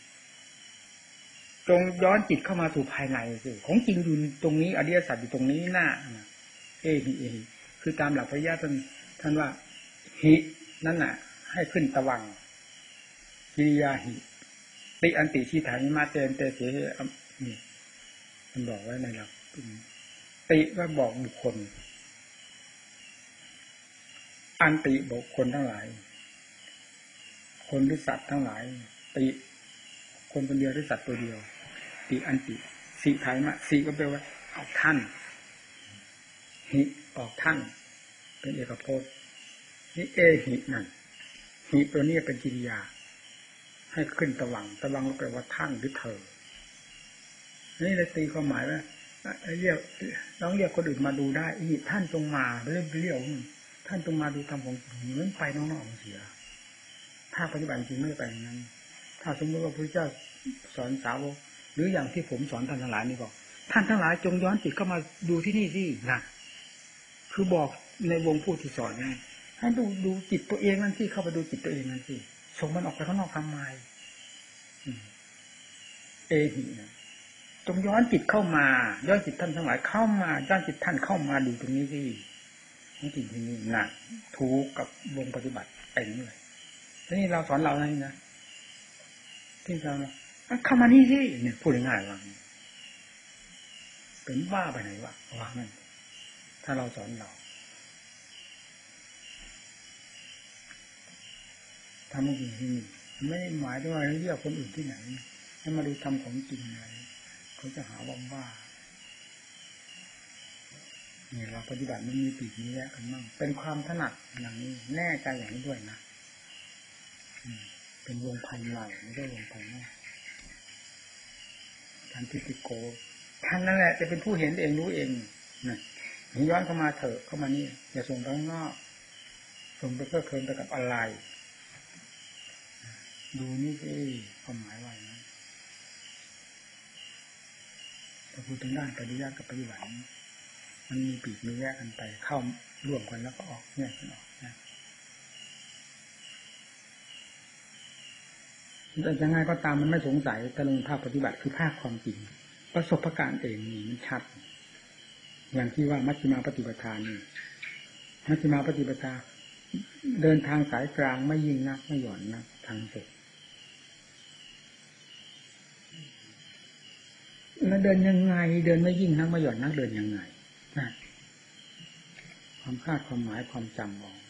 จงย้อนจิตเข้ามาสู่ภายในสิของจริงอยู่ตรงนี้อริยสัจอยู่ตรงนี้น่ะเอหิเอหิคือตามหลักปริยัติท่านท่านว่าหินั่นน่ะให้ขึ้นตะวังกิริยาหิติอันติชีฐานิมาเตนเตเสนี่มันบอกไว้ในหลักติว่าบอกบุคคลอันติบุคคลทั้งหลายคนหรือสัตว์ทั้งหลายติคนคนเดียวหรือสัตว์ตัวเดียวติอันติสีไทยมาสีก็แปลว่าออกท่านหิออกท่านเป็นเอกพจน์นี่เอหินั่นหิตัวนี้เป็นกิริยาให้ขึ้นตะวังตะวังก็แปลว่าท่านหรือเธอนี่เลยตีความหมายว่าเรียกน้องเรียกคนอื่นมาดูได้อีท่านจงมาเรื่องเรียวท่านจงมาดูธรรมของจริงเหมือนไปนอกๆเสียถ้าปฏิบัติจริงไม่ไปอย่างนั้นถ้าสมมติว่าพระเจ้าสอนสาวกหรืออย่างที่ผมสอนท่านทั้งหลายนี่บอกท่านทั้งหลายจงย้อนจิตเข้ามาดูที่นี่สินะคือบอกในวงผู้ที่สอนนี่ให้ดูดูจิตตัวเองนั่นสิเข้าไปดูจิตตัวเองนั่นสิส่งมันออกไปข้างนอกทำไมเอหินะจงย้อนจิตเข้ามาย้อนจิตท่านทั้งหลายเข้ามาย้อนจิตท่านเข้ามาดูตรงนี้สินี่จริงที่นี่นะถูกกับวงปฏิบัติเองเลยทีนี้เราสอนเราอะไรนะที่เราเข้ามานี่สิเนี่ยพูดง่ายๆว่าเป็นบ้าไปไหนวะว่านั่นถ้าเราสอนเราทำจริงที่นี่ไม่หมายถึงว่าเรียกคนอื่นที่ไหนให้มาดูทำของจริงอะไรเขาจะหาว่าบ้าเนี่ยเราปฏิบัติมันมีปีกมีแยกกันบ้างเป็นความถนัดอย่างนี้แน่ใจอย่างนี้ด้วยนะเป็นวงภายในไม่ได้วงภายนอกท่านทิฏฐิโกท่านนั่นแหละจะเป็นผู้เห็นเองรู้เองนะย้อนเข้ามาเถอะเข้ามานี่อย่าส่งไปข้างนอกส่งไปเพื่อเพลินไปกับอะไรดูนี่สิความหมายว่านะถ้าพูดถึงด้านปฏิยัติกับปฏิบัติมันมีปีกมีแยกกันไปเข้าร่วมกันแล้วก็ออกเนี่ยกันออกนะแต่ยังไงก็ตามมันไม่สงสัยแต่ลงภาคปฏิบัติคือภาคความจริงประสบการณ์เองนี่มันชัดอย่างที่ว่ามัชฌิมาปฏิปทานี่มัชฌิมาปฏิปทาเดินทางสายกลางไม่ยิ่งนักไม่หย่อนนักทางสุดแล้วเดินยังไงเดินไม่ยิ่งนักไม่หย่อนนักเดินยังไงนะความคาดความหมายความจำมอง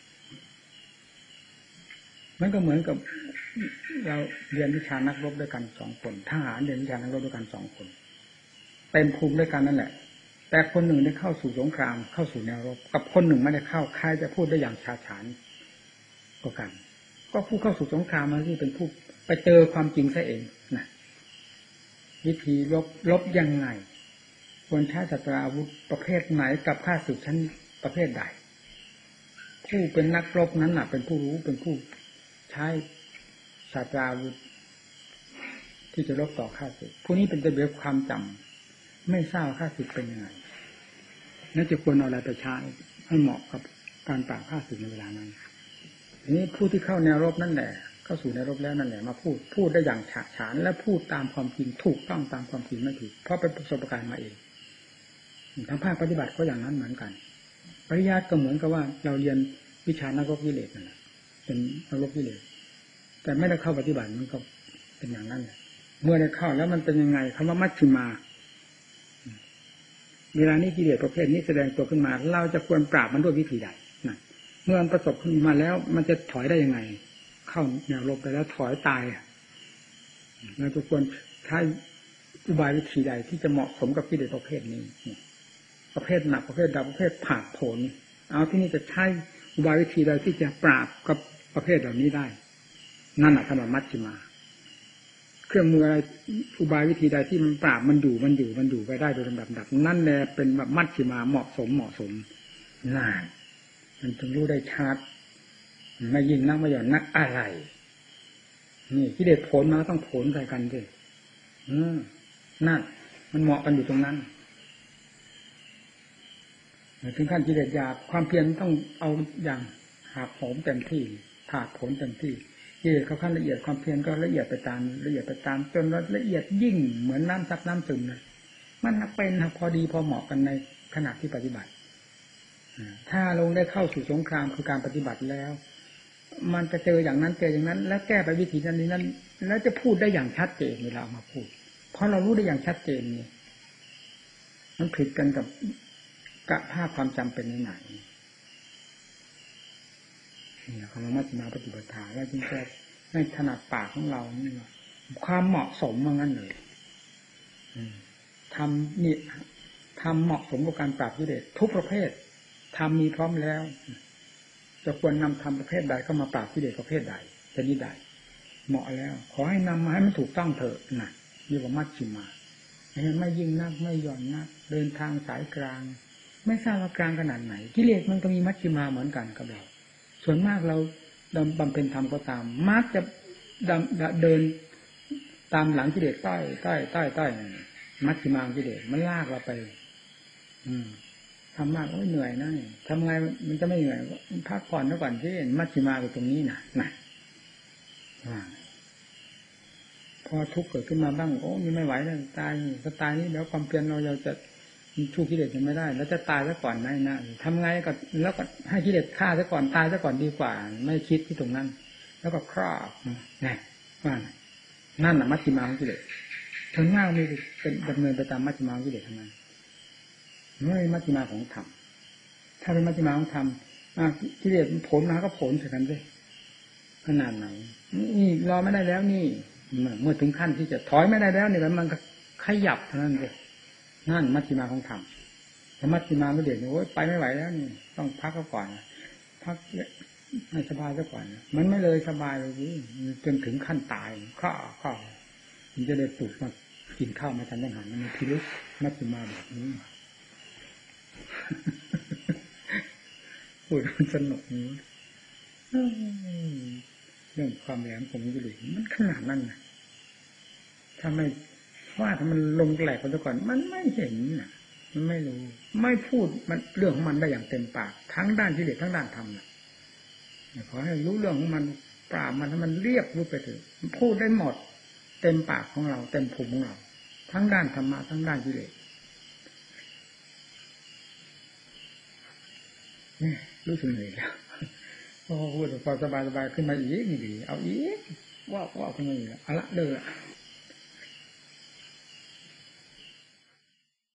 มันก็เหมือนกับเราเรียนวิชานักรบด้วยกันสองคนทหารเรียนวิชานักรบด้วยกันสองคนเป็นภูมิด้วยกันนั่นแหละแต่คนหนึ่งได้เข้าสู่สงครามเข้าสู่แนวรบกับคนหนึ่งไม่ได้เข้าใครจะพูดได้อย่างชาญฉานกว่ากันก็ผู้เข้าสู่สงครามมาที่เป็นผู้ไปเจอความจริงซะเองนะวิธีรบรบยังไงควรใช้ศัตรูอาวุธประเภทไหนกับข้าศึกชั้นประเภทใดผู้เป็นนักรบนั้นน่ะเป็นผู้รู้เป็นผู้ใช้ศาสตราวุธที่จะรบต่อข้าศึกผู้นี้เป็นระเบียบความจำไม่ทราบข้าศึกเป็นยังไงนั่นจะควรเอาอะไรไปใช้ให้เหมาะกับการปราบข้าศึกในเวลานั้นทีนี้ผู้ที่เข้าแนวรบนั่นแหละเข้าสู่แนวรบแล้วนั่นแหละมาพูดพูดได้อย่างฉะฉานและพูดตามความจริงถูกต้องตามความจริงไม่ถูกเพราะเป็นประสบการณ์มาเองทั้งภาคปฏิบัติก็อย่างนั้นเหมือนกันปริยัติก็เหมือนกับว่าเราเรียนวิชานักรบกิเลสนั่นแหละเป็นนักรบกิเลสแต่ไม่ได้เข้าปฏิบัติมันก็เป็นอย่างนั้นเมื่อได้เข้าแล้วมันเป็นยังไงคำว่ามัชฌิมาเวลานี้กิเลสประเภทนี้แสดงตัวขึ้นมาเราจะควรปราบมันด้วยวิธีใดนะเมื่อมันประสบขึ้นมาแล้วมันจะถอยได้ยังไงเข้าแนวรบไปแล้วถอยตายเราจะควรใช้อุบายวิธีใดที่จะเหมาะสมกับกิเลสประเภทนี้ประเภทหนักประเภทดาประเภทผาดโผนเอาที่นี่จะใช้อุบายวิธีใดที่จะปราบกับประเภทเหล่านี้ได้นั่นแหละคำว่ามัชฌิมาเครื่องมืออะไรอุบายวิธีใดที่มันปราบมันอยู่มันอยู่มันอยู่ไปได้โดยลำดับดับนั่นแหละเป็นแบบมัชฌิมาเหมาะสมเหมาะสมน่ามันจึงรู้ได้ชัดไม่ยิ่งนักไม่หย่อนนักอะไรนี่กิเลสโผลมาต้องโผลใส่กันด้วยอืมนั่นมันเหมาะกันอยู่ตรงนั้นถึงขั้นกิเลสหยาบความเพียรต้องเอาอย่างหาโหมเต็มที่ถาดโผลเต็มที่กิเลสเขาขั้นละเอียดความเพียรก็ละเอียดไปตามละเอียดไปตามจนละเอียดยิ่งเหมือนน้ำซับน้ำซึมเลยมันเป็นพอดีพอเหมาะกันในขณะที่ปฏิบัติถ้าลงได้เข้าสู่สงครามคือการปฏิบัติแล้วมันจะเจออย่างนั้นเจออย่างนั้นแล้วแก้ไปวิธีนั้นนี้นั้นแล้วจะพูดได้อย่างชัดเจนเวลามาพูดเพราะเรารู้ได้อย่างชัดเจนนี่มันผิดกันกับกะภาพความจำเป็นไหนนี่คำว่ามัชฌิมาปฏิปทาแล้วจึงจะให้ถนัดปากของเรานี่ความเหมาะสมว่างั้นเลยทำนี่ทำเหมาะสมกับการปราบกิเลสทุกประเภททำมีพร้อมแล้วจะควรนำทำประเภทใดเข้ามาปราบกิเลสประเภทใดชนิดใดเหมาะแล้วขอให้นำมาให้มันถูกต้องเถอะนะนี่ว่ามัชฌิมาไม่ยิ่งนักไม่หย่อนนักเดินทางสายกลางไม่ทราบว่ากลางขนาดไหนกิเลสมันก็มีมัชฌิมาเหมือนกันกับเราส่วนมากเราบำเพ็ญธรรมก็ตามมักจะเดินตามหลังกิเลสใต้ใต้ใต้ใต้มัชฌิมากิเลสมันลากเราไปอืมทำมากโอ้ยเหนื่อยนะทำไงมันจะไม่เหนื่อยพักผ่อนซะก่อนที่มัชฌิมาอยู่ตรงนี้น่ะน่ะพอทุกข์เกิดขึ้นมาบ้างโอ้ยไม่ไหวแล้วตายถ้าตายนี่แล้วความเพียรเราเราจะสู้กิเลสยังไม่ได้แล้วจะตายซะก่อนนะนะทำไงก็แล้วก็ให้กิเลสฆ่าซะก่อนตายซะก่อนดีกว่าไม่คิดที่ตรงนั้นแล้วก็ครอบนี่ว่านั่นน่ะมัชฌิมาของกิเลสถึงมากมีเป็นดำเนินไปตามมัชฌิมาของกิเลสทั้งนั้นไม่มัชฌิมาของธรรมถ้าเป็นมัชฌิมาของธรรมกิเลสผลมาก็ผลเท่านั้นเลยขนาดไหนนี่รอไม่ได้แล้วนี่เมื่อถึงขั้นที่จะถอยไม่ได้แล้วเนี่ยมันก็ขยับเท่านั้นเลยนั่นมัชฌิมาของธรรมแต่มัชฌิมาไม่เด็ดโอ้ยไปไม่ไหวแล้วนี่ต้องพักก่อนพักให้สบายซะก่อนมันไม่เลยสบายเลยจนถึงขั้นตายข้าข้ามันจะได้ปลุกมากินข้าวมาทานอาหารมันพิรุษมัชฌิมาแบบนี้พูดมันสนุกนี้เรื่องความแหลมของกิเลสมันขนาดนั้นนะถ้าไม่ว่าถ้ามันลงแหลกไปซะก่อนมันไม่เห็นน่ะมันไม่รู้ไม่พูดมันเรื่องของมันได้อย่างเต็มปากทั้งด้านกิเลสทั้งด้านธรรมน่ะขอให้รู้เรื่องของมันปราบมันให้มันเรียบรู้ไปเถอะพูดได้หมดเต็มปากของเราเต็มภูมิของเราทั้งด้านธรรมะทั้งด้านกิเลสนี่รู้สึกเหนื่อยแล้วพอพูดพอสบายๆขึ้นมาอีกนี่ดีเอาอีกว่าว่าขึ้นมาอีกเอาละเด้อ